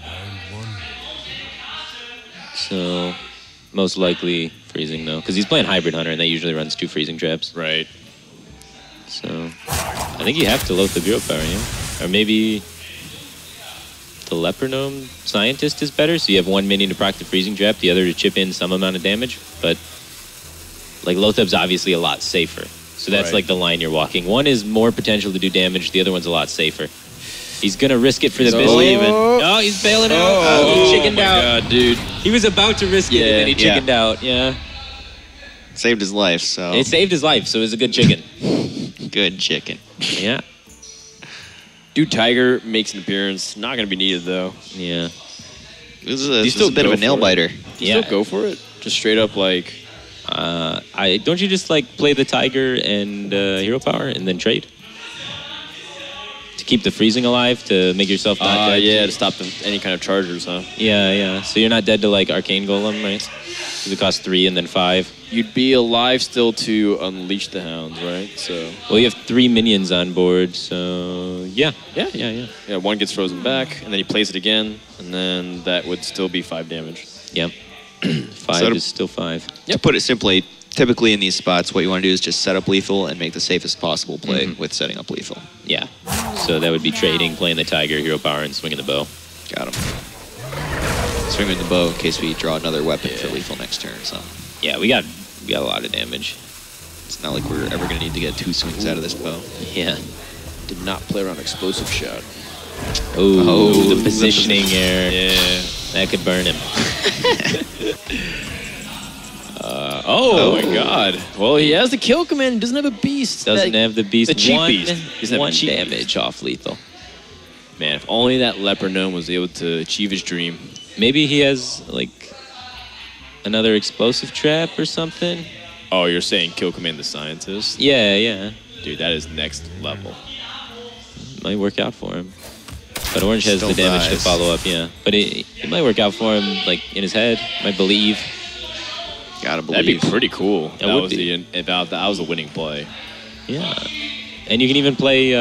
S2: So, most likely freezing though, because he's playing Hybrid Hunter, and that usually runs 2 freezing traps.
S1: Right.
S2: So, I think you have to load the hero power, yeah? Or maybe the Leper Gnome Scientist is better, so you have 1 minion to proc the freezing trap, the other to chip in some amount of damage, but like Lotheb's obviously a lot safer. So that's
S1: Right.
S2: like the line you're walking. One is more potential to do damage, the other one's a lot safer. He's gonna risk it for the business. Oh, he's bailing out. He chickened out.
S1: God, dude.
S2: He was about to risk it, and then he
S3: Yeah.
S2: chickened out. Yeah.
S3: Saved his life, so
S2: It saved his life, so it was a good chicken.
S3: good chicken.
S2: Yeah.
S1: Dude, Tiger makes an appearance. Not going to be needed, though.
S2: Yeah.
S3: This is
S1: you
S3: a, this is
S1: still
S3: a bit
S1: go
S3: of a nail
S1: for it?
S3: biter.
S1: You
S2: Yeah.
S1: still go for it? Just straight up, like...
S2: Don't you just like play the Tiger and hero power and then trade? To keep the freezing alive, to make yourself not dead?
S1: yeah, to stop any kind of chargers, huh?
S2: Yeah. So you're not dead to like Arcane Golem, right? Because it costs 3 and then 5.
S1: You'd be alive still to unleash the hounds, right? So...
S2: Well, you have 3 minions on board, so yeah.
S1: Yeah, 1 gets frozen back, and then he plays it again, and then that would still be 5 damage.
S2: Yep. 5
S3: So to-
S2: is still 5.
S3: To put it simply, typically in these spots, what you want to do is just set up lethal and make the safest possible play with setting up lethal.
S2: Yeah. So that would be trading, playing the Tiger, hero power, and swinging the bow.
S3: Got him. Swing with the bow in case we draw another weapon for lethal next turn. So
S2: Yeah, we got a lot of damage.
S3: it's not like we're ever going to need to get 2 swings out of this bow.
S2: Yeah.
S1: Did not play around explosive shot.
S2: Oh,
S3: the
S2: the positioning error.
S1: Yeah.
S2: That could burn him.
S1: Oh my god. Well, he has the kill command. He doesn't have a beast.
S2: Doesn't have the beast.
S1: The cheap
S2: one,
S1: beast. He doesn't have a
S2: 1
S1: cheap
S2: damage off lethal.
S1: Man, if only that leper gnome was able to achieve his dream.
S2: Maybe he has like another explosive trap or something.
S1: Oh, you're saying kill command the scientist?
S2: Yeah.
S1: Dude, that is next level.
S2: Might work out for him. But Orange has
S3: Still
S2: the damage to
S3: dies.
S2: follow up, yeah. But it might work out for him, like in his head. Might believe.
S3: Gotta
S1: That'd be
S3: believe.
S1: pretty cool.
S2: That would
S1: was
S2: be.
S1: that was a winning play.
S2: Yeah. And you can even play.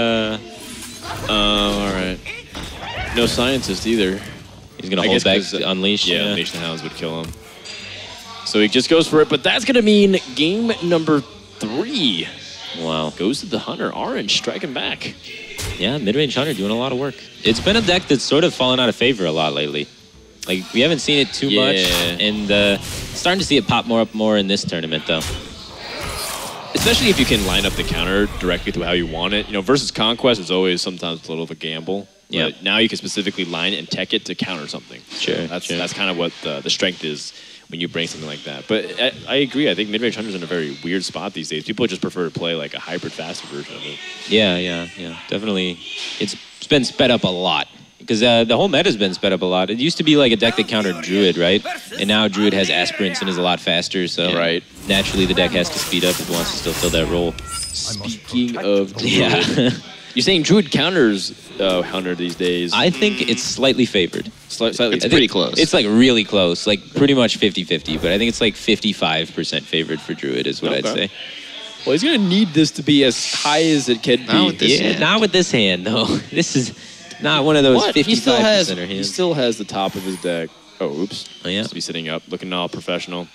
S1: All right. No scientist either.
S2: He's gonna
S1: I
S2: hold
S1: guess
S2: back
S1: 'cause,
S2: Unleash.
S1: Yeah, Unleash the Hounds would kill him. So he just goes for it, but that's gonna mean game number 3
S2: Wow.
S1: goes to the Hunter. Orange striking back.
S2: Yeah, mid-range Hunter doing a lot of work. It's been a deck that's sort of fallen out of favor a lot lately. Like, we haven't seen it too much, and starting to see it pop more in this tournament, though.
S1: Especially if you can line up the counter directly to how you want it. You know, versus Conquest is always sometimes a little of a gamble.
S2: Yeah.
S1: But now you can specifically line and tech it to counter something.
S2: Sure,
S1: That's
S2: sure.
S1: that's kind of what the strength is when you bring something like that. But I agree. I think mid-range Hunter's in a very weird spot these days. People just prefer to play like a hybrid faster version of it.
S2: Yeah. Definitely. It's been sped up a lot. Because the whole meta's been sped up a lot. It used to be like a deck that countered Druid, right? And now Druid has Aspirants and is a lot faster, so
S1: Right.
S2: naturally the deck has to speed up if it wants to still fill that role.
S1: Speaking of Druid,
S2: Yeah.
S1: you're saying Druid counters Hunter these days.
S2: I think it's slightly favored.
S1: Slightly.
S3: It's pretty close.
S2: It's like really close, like pretty much 50-50, but I think it's like 55% favored for Druid is what I'd
S1: Okay.
S2: say.
S1: Well, he's gonna need this to be as high as it can
S3: Not
S1: be.
S3: with this hand.
S2: Not with this hand, though. This is not one of those
S1: What?
S2: 55%
S1: He still has.
S2: hands.
S1: He still has the top of his deck. Oh, oops.
S2: Oh, yeah.
S1: Has to be sitting up, looking all professional.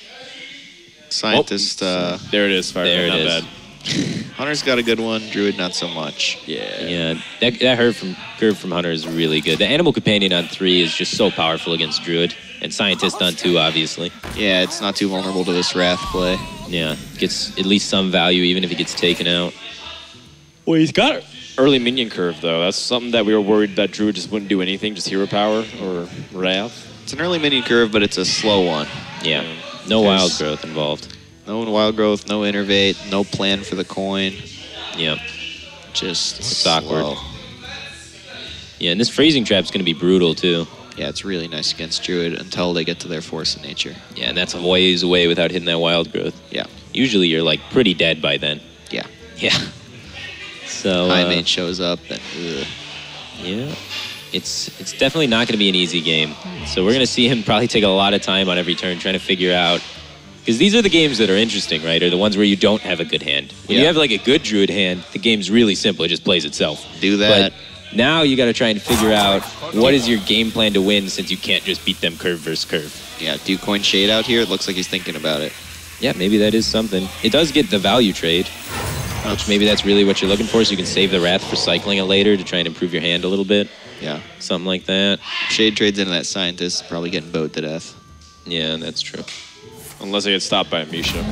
S3: Scientist.
S1: There it is. Fire
S2: There
S1: not
S2: it is.
S1: bad.
S3: Hunter's got a good one. Druid, not so much.
S1: Yeah.
S2: Yeah, that curve from Hunter is really good. The Animal Companion on 3 is just so powerful against Druid, and Scientist on 2, obviously.
S3: Yeah, it's not too vulnerable to this Wrath play.
S2: Yeah, gets at least some value even if he gets taken out.
S1: Well, he's got early minion curve though. That's something that we were worried that Druid just wouldn't do anything, just hero power or Wrath.
S3: It's an early minion curve, but it's a slow one.
S2: Yeah, no
S3: There's-
S2: wild growth involved.
S3: No wild growth, no innervate, no plan for the coin.
S2: Yeah,
S3: Just
S2: It's awkward.
S3: slow.
S2: yeah, and this freezing trap's gonna be brutal too.
S3: Yeah, it's really nice against Druid until they get to their Force of Nature.
S2: Yeah, and that's a ways away without hitting that wild growth.
S3: Yeah.
S2: Usually you're like pretty dead by then.
S3: Yeah.
S2: Yeah. So
S3: High main shows up, and ugh.
S2: yeah, it's definitely not going to be an easy game. So we're going to see him probably take a lot of time on every turn trying to figure out, because these are the games that are interesting, right? Are the ones where you don't have a good hand. When you
S3: Yeah.
S2: have like a good Druid hand, the game's really simple. It just plays itself.
S3: Do that.
S2: But now you got to try and figure out what is your game plan to win, since you can't just beat them curve versus curve.
S3: Yeah, do coin shade out here. It looks like he's thinking about it.
S2: Yeah, maybe that is something. It does get the value trade, which maybe that's really what you're looking for, so you can save the Wrath for cycling it later to try and improve your hand a little bit.
S3: Yeah.
S2: Something like that.
S3: Shade trades into that Scientist, probably getting bowed to death.
S2: Yeah, that's true.
S1: Unless they get stopped by Misha.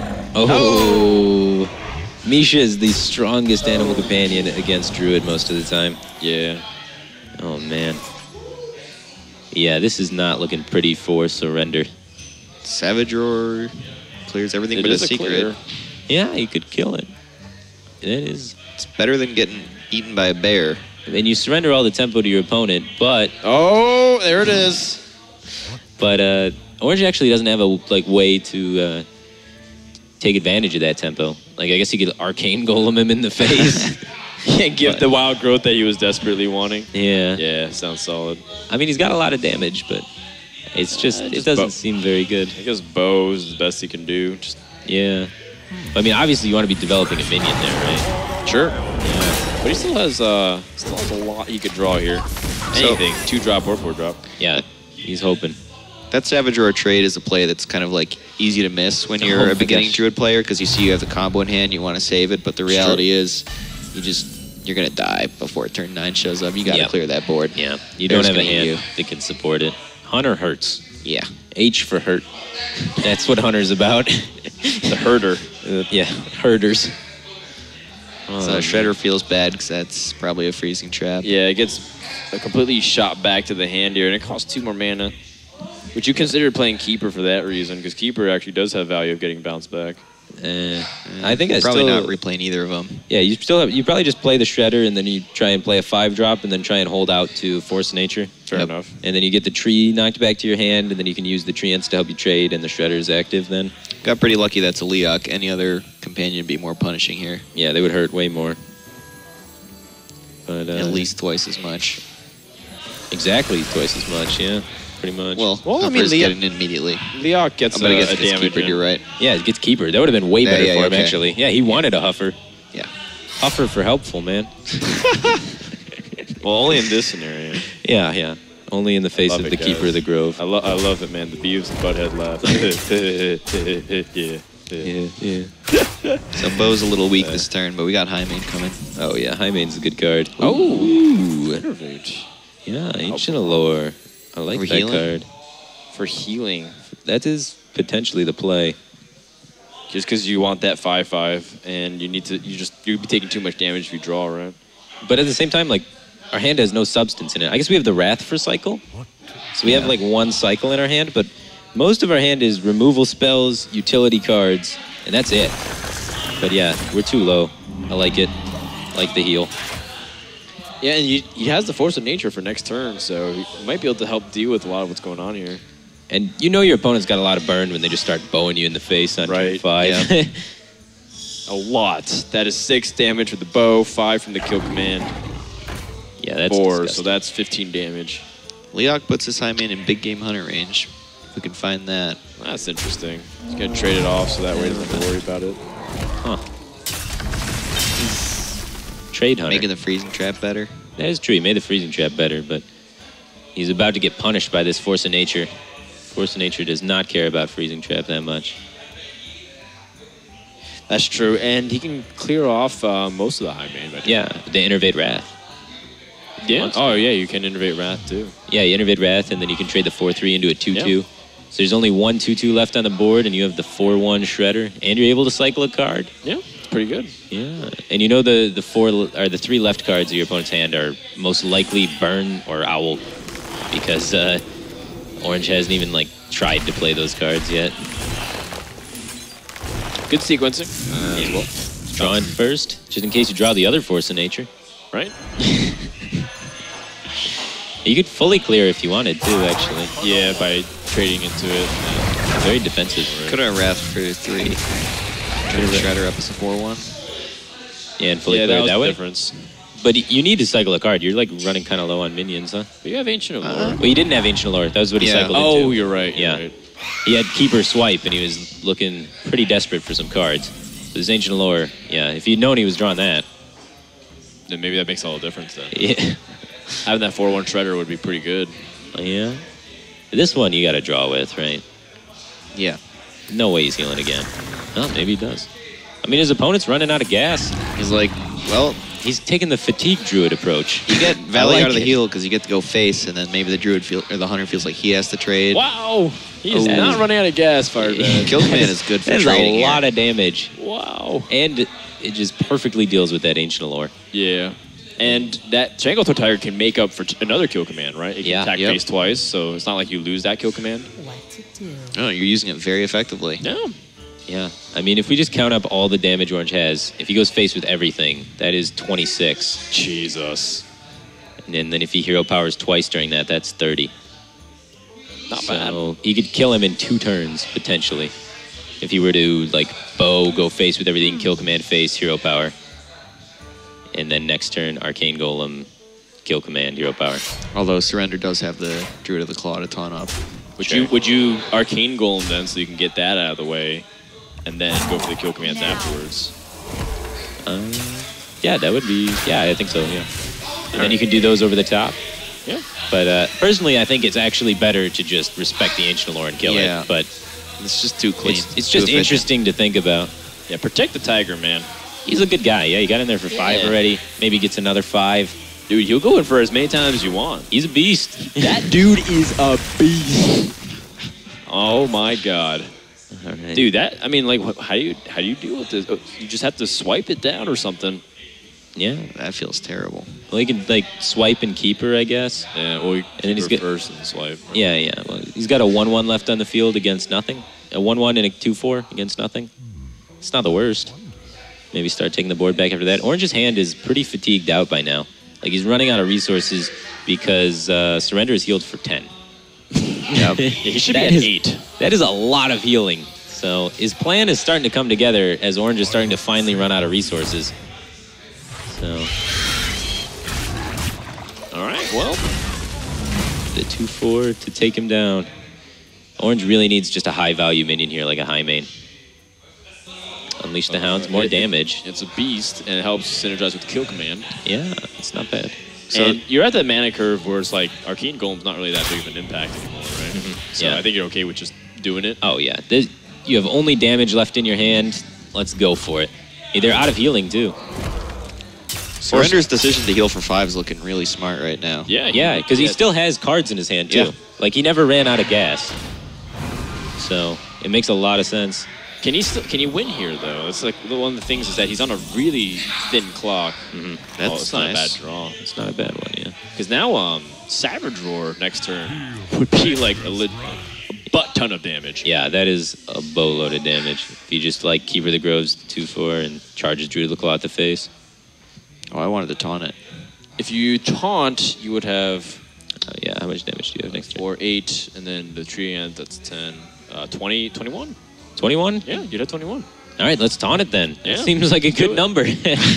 S2: Oh, Misha is the strongest animal companion against Druid most of the time.
S1: Yeah.
S2: Oh, man. Yeah, this is not looking pretty for Surrender.
S3: Savage Roar clears everything
S1: It
S3: but
S1: is
S3: a
S1: a
S3: secret.
S1: clear.
S2: Yeah, you could kill it. It is.
S3: It's better than getting eaten by a bear.
S2: And you surrender all the tempo to your opponent, but
S1: Oh, there it is.
S2: Orange actually doesn't have a way to take advantage of that tempo. Like, I guess he could Arcane Golem him in the face.
S1: Can't give
S2: But-
S1: the wild growth that he was desperately wanting.
S2: Yeah.
S1: Yeah, sounds solid.
S2: I mean, he's got a lot of damage, but it's just, it
S1: just
S2: doesn't
S1: bo-
S2: seem very good.
S1: I guess bow is the best he can do. Just
S2: Yeah. I mean, obviously you want to be developing a minion there, right?
S1: sure.
S2: Yeah.
S1: But he still has a lot he could draw here. Anything, 2-drop or 4-drop.
S2: Yeah. He's hoping.
S3: That Savage Roar trade is a play that's kind of like easy to miss when you're
S2: Oh my
S3: a beginning
S2: gosh.
S3: Druid player because you see you have the combo in hand, you want to save it, but the reality is you're gonna die before turn 9 shows up. You gotta
S2: Yep.
S3: clear that board.
S2: Yeah. You don't
S3: Bear's
S2: have a
S3: gonna eat
S2: hand
S3: you.
S2: that can support it. Hunter hurts.
S3: Yeah.
S2: H for hurt. That's what Hunter's about.
S1: The herder.
S2: Yeah. Herders.
S3: So Shredder feels bad because that's probably a freezing trap.
S1: Yeah, it gets completely shot back to the hand here, and it costs 2 more mana. Would you consider playing Keeper for that reason? Because Keeper actually does have value of getting bounced back.
S2: I think I
S3: probably
S2: still
S3: not replaying either of them.
S2: Yeah, you probably just play the Shredder and then you try and play a 5-drop and then try and hold out to Force Nature.
S1: Fair
S3: Yep.
S1: enough.
S2: And then you get the tree knocked back to your hand and then you can use the treants to help you trade and the Shredder's active then.
S3: Got pretty lucky that's a Leok. Any other companion would be more punishing here.
S2: Yeah, they would hurt way more. But
S3: At least twice as much.
S2: exactly twice as much, yeah. pretty much.
S3: Well,
S1: Well, I
S3: I
S1: mean,
S3: mean,
S1: Leok-
S3: getting in immediately.
S1: Leok gets
S3: But I guess
S1: a
S3: it's
S1: damage.
S3: keeper. You're right.
S2: Yeah, it gets keeper. That would have been way
S3: Yeah,
S2: better
S3: yeah,
S2: for him,
S3: okay.
S2: actually. Yeah, he wanted a huffer.
S3: Yeah.
S2: Huffer for helpful, man.
S1: Well, only in this scenario.
S2: Yeah, yeah. Only in the face
S1: Love
S2: of
S1: it,
S2: the
S1: guys.
S2: keeper of the grove.
S1: I love it, man. The Beavis and Butthead laugh. yeah.
S2: Yeah, yeah.
S3: So Bo's a little weak this turn, but we got High Main coming.
S2: Oh, yeah. High Main's a good card.
S1: Oh.
S2: Ooh.
S1: Innervate.
S2: Yeah, Ancient Allure. I like
S3: For
S2: that
S3: healing?
S2: card.
S1: For healing.
S2: That is potentially the play.
S1: Just because you want that 5/5, and you'd be taking too much damage if you draw, right?
S2: But at the same time, like, our hand has no substance in it. I guess we have the Wrath for cycle. So we have like one cycle in our hand, but most of our hand is removal spells, utility cards, and that's it. But yeah, we're too low. I like it. I like the heal.
S1: Yeah, and he has the Force of Nature for next turn, so he might be able to help deal with a lot of what's going on here.
S2: And you know your opponent's got a lot of burn when they just start bowing you in the face on turn
S1: Right,
S2: 5.
S3: yeah.
S1: A lot. That is 6 damage with the bow, 5 from the kill command,
S2: Yeah, that's
S1: 4, so
S2: disgusting.
S1: that's 15 damage.
S3: Leok puts his High Main in Big Game Hunter range. If we can find that.
S1: That's interesting. He's going to trade it off so that way he doesn't have to worry about it.
S2: Huh. Trade Hunter.
S3: Making the Freezing Trap better.
S2: That is true. He made the freezing trap better, but he's about to get punished by this Force of Nature. Force of Nature does not care about freezing trap that much.
S1: That's true, and he can clear off most of the high main.
S2: Yeah, the Innervate Wrath.
S1: Yeah. Oh, yeah, you can innervate Wrath, too.
S2: Yeah, you Innervate Wrath, and then you can trade the 4/3 into a 2/2.
S1: Yeah.
S2: So there's only one 2/2 left on the board, and you have the 4/1 Shredder, and you're able to cycle a card.
S1: Yeah, it's pretty good.
S2: Yeah, and you know the 3 left cards of your opponent's hand are most likely Burn or Owl, because Orange hasn't even like tried to play those cards yet.
S1: Good sequencing.
S2: Drawing first, just in case you draw the other Force of Nature.
S1: Right?
S2: You could fully clear if you wanted to, actually.
S1: Yeah, by trading into it.
S2: Very defensive.
S3: Could have Wrath for 3. Turn Shredder up as a 4/1.
S2: Yeah, and fully
S1: Yeah,
S2: clear
S1: that was
S2: that
S1: the
S2: way.
S1: difference.
S2: But you need to cycle a card. You're like running kind of low on minions, huh?
S1: But you have Ancient Allure.
S2: Well, you didn't have Ancient Allure. That was what he
S3: Yeah.
S2: cycled
S1: Oh,
S2: into.
S1: you're right. You're
S2: Yeah.
S1: right.
S2: He had Keeper Swipe, and he was looking pretty desperate for some cards. But his Ancient Allure, yeah, if you'd known he was drawing that,
S1: Then maybe that makes all the difference then.
S2: yeah.
S1: Having that 4/1 Shredder would be pretty good.
S2: Yeah. This one you got to draw with, right?
S3: Yeah.
S2: No way he's healing again. Oh, maybe he does. I mean, his opponent's running out of gas.
S3: He's like, well,
S2: He's taking the Fatigue Druid approach.
S3: you get Valley
S2: like
S3: out of the
S2: it.
S3: heal because you get to go face, and then maybe the Druid or the Hunter feels like he has to trade.
S1: Wow! He is
S3: Oh.
S1: not running out of gas, Fireman.
S3: Kill Command is good for
S2: That's
S3: trading
S2: a lot
S3: here.
S2: of damage.
S1: Wow.
S2: And it just perfectly deals with that Ancient Allure.
S1: Yeah. And that Jangle Toe Tiger can make up for another kill command, right? It can
S2: Yeah.
S1: attack
S3: Yep.
S1: face twice, so it's not like you lose that kill command.
S4: What to do?
S3: Oh, you're using it very effectively.
S1: No.
S2: Yeah. I mean, if we just count up all the damage Orange has, if he goes face with everything, that is 26.
S1: Jesus.
S2: And then if he hero powers twice during that, that's 30.
S1: Not
S2: So he could kill him in 2 turns, potentially. If he were to, like, bow, go face with everything, kill command face, hero power. And then next turn, Arcane Golem, kill command, hero power.
S3: Although Surrender does have the Druid of the Claw to taunt up.
S1: Would you Arcane Golem then so you can get that out of the way and then go for the kill commands afterwards?
S2: Yeah, that would be, yeah, I think so, yeah. And then you can do those over the top.
S1: Yeah.
S2: But personally, I think it's actually better to just respect the Ancient Allure and kill
S3: Yeah.
S2: it. But
S3: It's just too clean.
S2: it's
S3: Too
S2: just
S3: efficient.
S2: interesting to think about.
S1: Yeah, protect the Tiger, man.
S2: He's a good guy. Yeah, he got in there for 5
S1: Yeah.
S2: already. Maybe gets another 5.
S1: Dude, he'll go in for as many times as you want.
S2: He's a beast.
S1: That dude is a beast. Oh my god.
S2: All right.
S1: Dude, that, I mean, like, how do you deal with this? Oh, you just have to swipe it down or something.
S2: Yeah.
S3: That feels terrible.
S2: Well, he can like swipe and keeper, I guess.
S1: Yeah, well,
S2: then he's got-
S1: reverse and swipe.
S2: Yeah, yeah. Well, he's got a 1/1 left on the field against nothing. A 1/1 and a 2/4 against nothing. It's not the worst. Maybe start taking the board back after that. Orange's hand is pretty fatigued out by now. Like he's running out of resources because Surrender is healed for 10.
S3: Yep.
S1: He should be
S2: That
S1: at
S2: is-
S1: 8.
S2: That is a lot of healing. So his plan is starting to come together as Orange is starting to finally run out of resources. So
S1: All right, well,
S2: The 2/4 to take him down. Orange really needs just a high value minion here, like a high main. Unleash the Hounds, more damage.
S1: It's a beast, and it helps synergize with Kill Command.
S2: Yeah, it's not bad.
S1: So and you're at that mana curve where it's like Arcane Golem's not really that big of an impact anymore, right? So
S2: Yeah.
S1: I think you're okay with just doing it.
S2: Oh yeah, you have only damage left in your hand. Let's go for it. They're out of healing too.
S3: Surrender's decision to heal for 5 is looking really smart right now.
S1: Yeah,
S2: Yeah, because he still has cards in his hand too.
S3: Yeah.
S2: Like he never ran out of gas. So it makes a lot of sense.
S1: Can he win here though? It's like one of the things is that he's on a really thin clock.
S3: That's
S1: it's not a bad
S3: nice.
S1: draw.
S2: It's not a bad one, yeah.
S1: Because now Savage Roar next turn would be like a butt ton of damage.
S2: Yeah, that is a boatload of damage. If you just like Keeper of the Groves 2/4 and charges Druid of the Claw at the face.
S3: Oh, I wanted to taunt it.
S1: If you taunt, you would have
S2: Oh yeah, how much damage do you have next turn?
S1: 4, 8, and then the tree ant, that's 10. 20, 21?
S2: 21?
S1: Yeah, you'd have 21.
S2: All right, let's taunt it then.
S1: Yeah.
S2: That seems like a
S1: Do
S2: good
S1: it.
S2: number.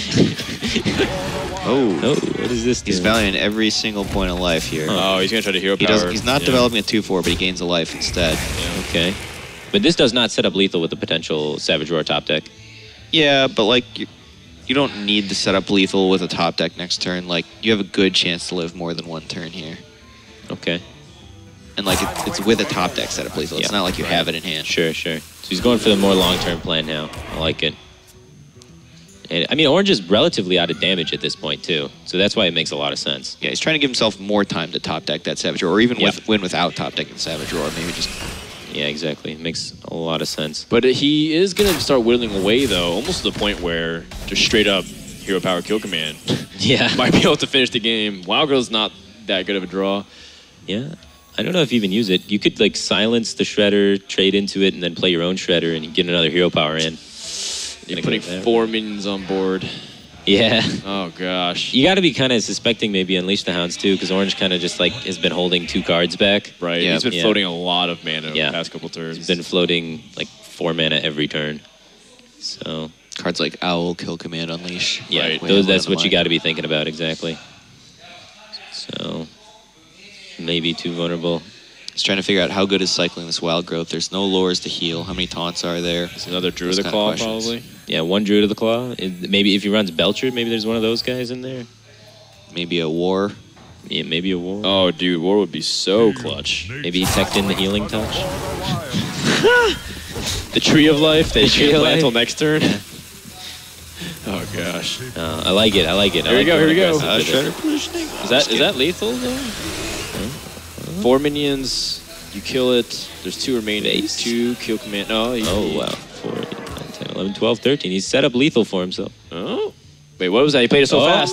S3: Oh,
S2: Oh, what is this?
S3: he's
S2: doing?
S3: valiant every single point of life here.
S1: Oh, he's going to try to hero
S3: He
S1: power.
S3: does. He's not
S1: Yeah.
S3: developing a 2/4, but he gains a life instead.
S2: Okay. But this does not set up lethal with the potential Savage Roar top deck.
S3: Yeah, but like you don't need to set up lethal with a top deck next turn. Like you have a good chance to live more than one turn here,
S2: Okay.
S3: and like it's with a top deck set up lethal. It's
S2: Yeah.
S3: not like you have it in hand.
S2: Sure, sure. So he's going for the more long-term plan now. I like it. And I mean, Orange is relatively out of damage at this point too, so that's why it makes a lot of sense.
S3: Yeah, he's trying to give himself more time to top deck that Savage Roar, or even
S2: Yeah.
S3: win without top decking Savage Roar. Maybe just
S2: Yeah, exactly. It makes a lot of sense.
S1: But he is going to start whittling away, though, almost to the point where just straight up hero power kill command
S2: Yeah.
S1: might be able to finish the game. Wild Girl's not that good of a draw.
S2: Yeah. I don't know if you even use it. You could like silence the Shredder, trade into it, and then play your own Shredder and get another hero power in.
S1: You're
S2: Gonna
S1: putting
S2: go there.
S1: 4 minions on board.
S2: Yeah.
S1: Oh, gosh.
S2: You got to be kind of suspecting maybe Unleash the Hounds too, because Orange kind of just like has been holding 2 cards back.
S1: Right.
S3: Yeah.
S1: He's been
S2: Yeah.
S1: floating a lot of mana over
S2: Yeah.
S1: the past couple turns.
S2: He's been floating like 4 mana every turn. So
S3: cards like Owl, Kill Command, Unleash.
S2: yeah,
S1: Right.
S2: that's what you got to be thinking about exactly. So maybe too vulnerable.
S3: He's trying to figure out how good is cycling this Wild Growth. There's no lures to heal. How many taunts are there?
S1: It's another Druid
S3: Those
S1: of the
S3: kind of
S1: Claw,
S3: questions.
S1: probably.
S2: Yeah, 1 Druid of the Claw. Maybe if he runs Belcher, maybe there's one of those guys in there.
S3: Maybe a War.
S2: Yeah, maybe a War.
S1: Oh, dude, War would be so clutch.
S2: Maybe he teched in the Healing Touch.
S1: The Tree of Life, they
S2: Tree
S1: can't
S2: of
S1: play
S2: Life.
S1: until next turn. Oh, gosh.
S2: I like it. I like it. I
S1: Here we
S2: like
S1: go,
S2: going
S1: here we go.
S2: aggressive with it.
S3: Positioning.
S1: Is that lethal, though? 4 minions, you kill it. There's 2 remaining.
S2: Base?
S1: 2 kill command. No,
S2: Oh, wow. 4, 8, 9, 10, 11, 12, 13. He's set up lethal for himself.
S1: Oh. Wait, what was that? He played it so fast.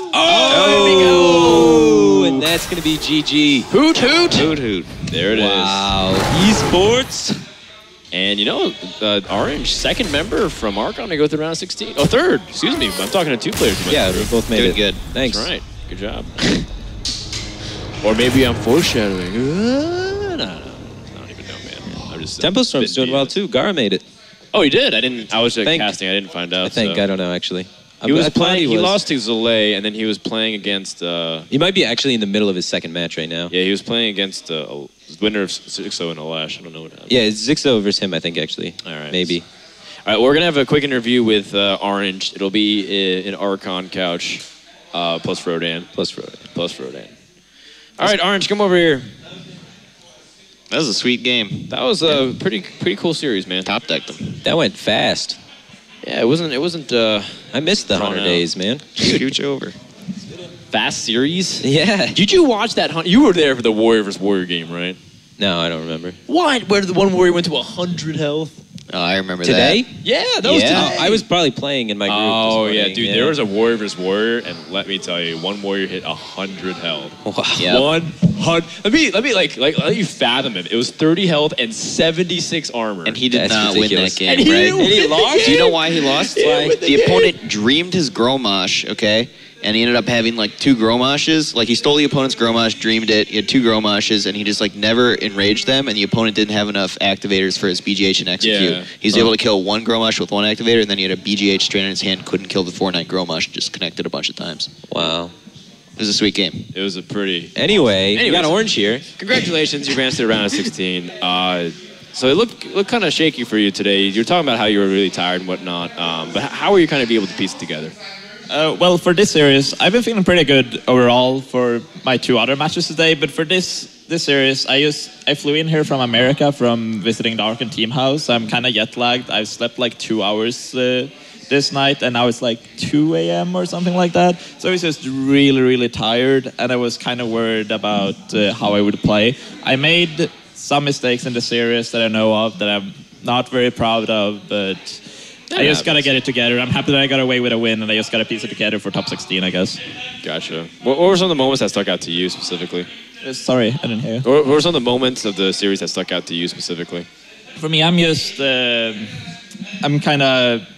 S2: Oh, and that's going to be GG.
S1: Hoot, hoot.
S3: Hoot hoot.
S1: There it is.
S2: Wow. Esports.
S1: And you know, Orange, second member from Archon to go through round of 16. Oh, third. Excuse me. I'm talking to 2 players. who went
S2: Yeah,
S1: through.
S2: we both made
S3: Doing
S2: it.
S3: good.
S2: Thanks.
S1: That's right. Good job. Or maybe I'm foreshadowing. No, I don't even know, man. I'm just
S2: Tempo Storm's
S1: spitting
S2: doing well
S1: BS.
S2: too. Gara made it.
S1: Oh, he did. I didn't. I was
S2: think-
S1: casting. I didn't find out.
S2: I think.
S1: so.
S2: I don't know, actually.
S1: He was
S2: I thought
S1: playing. He
S2: was.
S1: lost to Zalay, and then he was playing against.
S2: He might be actually in the middle of his second match right now.
S1: Yeah, he was playing against a winner of 6-0 and Alash. I don't know what happened.
S2: Yeah, it's Zixo versus him, I think, actually.
S1: All right.
S2: Maybe.
S1: All right, we're gonna have a quick interview with Orange. It'll be an Archon couch, plus Rodan.
S2: Plus Rodan.
S1: Plus Rodan. All right, Orange, come over here.
S3: That was a sweet game.
S1: That was a pretty cool series, man.
S3: Top decked him.
S2: That went fast.
S1: Yeah, it wasn't.
S2: I missed the
S1: Drawn
S2: Hunter
S1: out.
S2: days, man.
S3: Scooch over.
S1: fast series.
S2: Yeah.
S1: Did you watch that? You were there for the Warrior vs. Warrior game, right?
S2: No, I don't remember.
S1: What? Where the one Warrior went to 100 health?
S3: Oh, I remember
S2: Today?
S3: that.
S1: Yeah, that was
S2: Yeah,
S1: today.
S2: I was probably playing in my group. this
S1: Oh, yeah,
S2: morning,
S1: dude. There was a Warrior vs. Warrior, and let me tell you, one Warrior hit 100 health.
S2: Wow.
S3: Yeah.
S1: 100. Let me let you fathom it. It was 30 health and 76 armor.
S3: And he did
S2: That's
S3: not
S2: ridiculous.
S3: win that game,
S1: And he
S3: right?
S1: didn't win the
S3: lost? Do you know why he
S1: game.
S3: lost?
S1: He didn't win
S3: The
S1: the game.
S3: opponent dreamed his Gromosh, okay? And he ended up having like 2 Gromoshes. Like he stole the opponent's Gromosh, dreamed it. He had 2 Gromoshes, and he just like never enraged them. And the opponent didn't have enough activators for his BGH and execute.
S1: Yeah.
S3: He was able to kill 1 Gromosh with 1 activator, and then he had a BGH strain in his hand, couldn't kill the 4/9 Gromosh, just connected a bunch of times.
S2: Wow.
S3: It was a sweet game.
S1: It was a pretty.
S2: Anyway, you got
S1: Anyways.
S2: orange here.
S1: Congratulations, you advanced to the round of 16. So it looked kind of shaky for you today. You were talking about how you were really tired and whatnot. But how were you kind of be able to piece it together?
S4: Well, for this series, I've been feeling pretty good overall for my 2 other matches today. But for this series, I flew in here from America from visiting the Arkan team house. I'm kind of jet lagged. I've slept like 2 hours this night, and now it's like 2 a.m. or something like that. So I was just really, really tired, and I was kind of worried about how I would play. I made some mistakes in the series that I know of that I'm not very proud of, but I just got to get it together. I'm happy that I got away with a win, and I just got to piece it together for top 16, I guess.
S1: Gotcha. What were some of the moments that stuck out to you specifically?
S4: Sorry, I didn't hear you.
S1: What were some of the moments of the series that stuck out to you specifically?
S4: For me, I'm just, I'm kind of,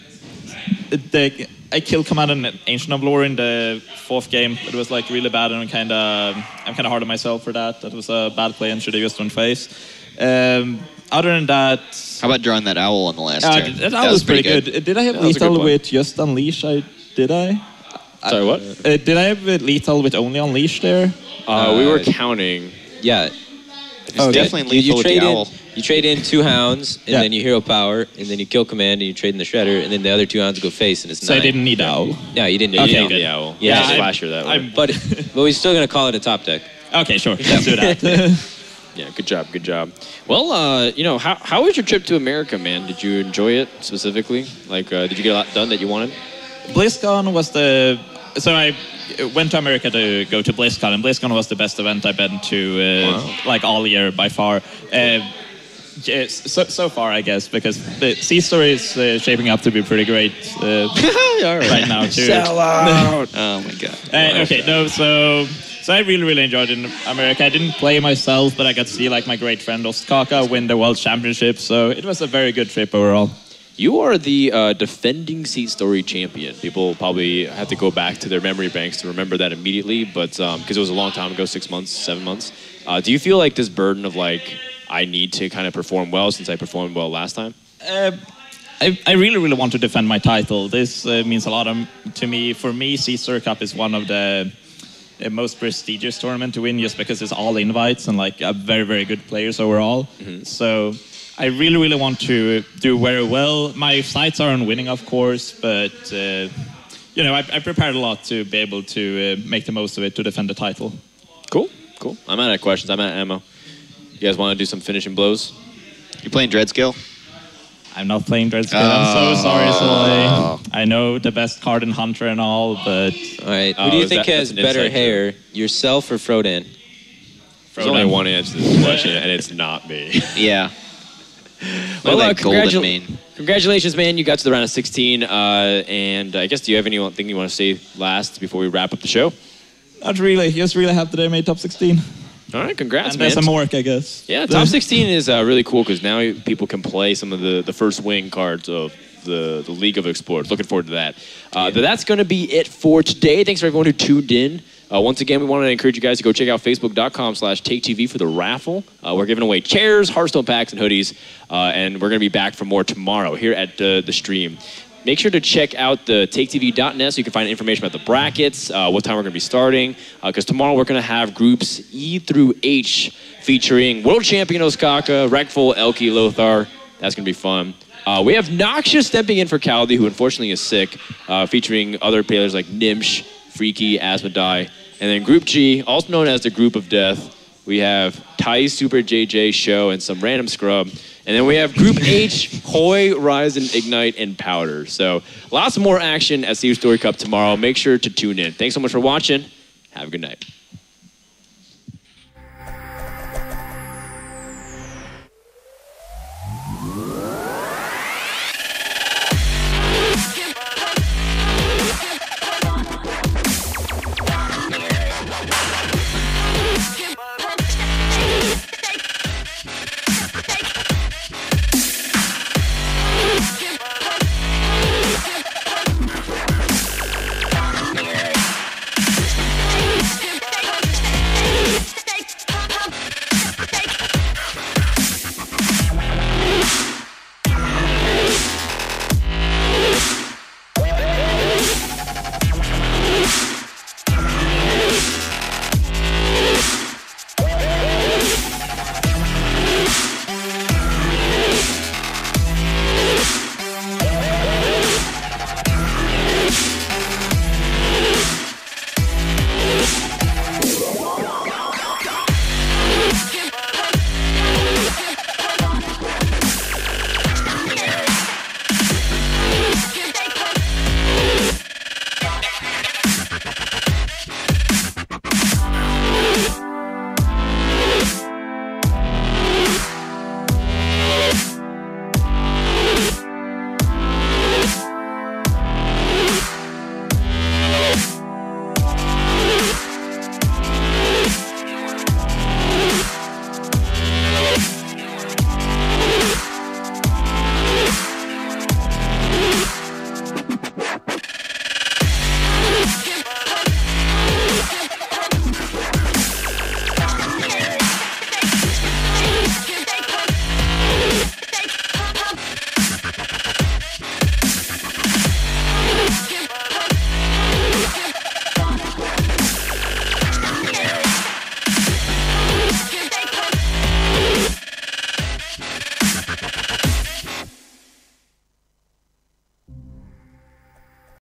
S4: I killed Command and Ancient of Lore in the 4th game. It was like really bad, and I'm kind of hard on myself for that. That was a bad play and should have just won face. Other than that,
S3: How about drawing that owl on the last turn?
S4: that was pretty good. Did I have
S1: That was a good
S4: lethal
S1: play.
S4: with just Unleash? Did I?
S1: Sorry, what?
S4: Did I have lethal with only Unleash there?
S1: We were counting.
S2: Yeah.
S3: It's definitely lethal with the owl.
S2: You trade in 2 hounds, and
S4: Yeah.
S2: then you hero power, and then you kill command, and you trade in the shredder, and then the other 2 hounds go face, and it's
S4: So
S2: 9.
S4: I didn't need owl.
S2: Yeah, you didn't.
S4: Okay,
S2: you didn't.
S4: good.
S1: Yeah, well,
S2: Yeah,
S1: yeah,
S4: I'm-
S1: slasher that way.
S4: I'm-
S2: But we're still gonna call it a top deck.
S4: Okay, sure. Let's do that.
S1: Yeah, good job. Well, how was your trip to America, man? Did you enjoy it specifically? Like, did you get a lot done that you wanted?
S4: BlizzCon was the... So I went to America to go to BlizzCon, and BlizzCon was the best event I've been to like all year by far. So far, I guess, because the C-Story is shaping up to be pretty great right now, too.
S1: Sell out.
S3: Oh my god.
S4: Okay, no, so I really, really enjoyed it in America. I didn't play myself, but I got to see like my great friend Ostkaka win the World Championship, so it was a very good trip overall.
S1: You are the defending Seat Story champion. People probably have to go back to their memory banks to remember that immediately, but because it was a long time ago, 6 months, 7 months. Do you feel like this burden of like, I need to kind of perform well since I performed well last time?
S4: I really, really want to defend my title. This means a lot to me. For me, Caesar Cup is one of the most prestigious tournament to win just because it's all invites and like very, very good players overall.
S1: Mm-hmm.
S4: So I really, really want to do very well. My sights are on winning, of course, but I prepared a lot to be able to make the most of it to defend the title.
S1: Cool. I'm out of questions. I'm out of ammo. You guys want to do some finishing blows?
S3: You playing Dreadscale?
S4: I'm not playing Dreadscale. I'm so sorry, Soleil. I know the best card in Hunter and all, but...
S2: All right.
S1: Oh,
S2: Who do you
S1: is
S2: think
S1: that-
S2: has
S1: that's an
S2: better
S1: inside
S2: hair, yourself or Frodan?
S1: There's only one answer to this question, and it's not me.
S3: Yeah.
S1: Well,
S3: Look at that golden mane.
S1: Congratulations, man. You got to the round of 16. And I guess, do you have anything you want to say last before we wrap up the show?
S4: Not really. Just really happy that I made top 16.
S1: All right, congrats,
S4: And
S1: man.
S4: there's some work, I guess.
S1: Yeah, top 16 is really cool because now people can play some of the first wing cards of the League of Explorers. Looking forward to that. But that's going to be it for today. Thanks for everyone who tuned in. Once again, we want to encourage you guys to go check out facebook.com/TakeTV for the raffle. We're giving away chairs, Hearthstone packs, and hoodies. And we're going to be back for more tomorrow here at the stream. Make sure to check out the taketv.net so you can find information about the brackets, what time we're going to be starting. Because tomorrow we're going to have groups E through H featuring World Champion Ostkaka, Rekful, Elki, Lothar. That's going to be fun. We have Noxious stepping in for Kaldi, who unfortunately is sick, featuring other players like Nimsh, Freaky, Asmodai. And then Group G, also known as the Group of Death, we have Tai, Super JJ, Show, and some random scrub. And then we have Group H, Hoi, Ryzen, Ignite, and Powder. So lots more action at Sea Story Cup tomorrow. Make sure to tune in. Thanks so much for watching. Have a good night.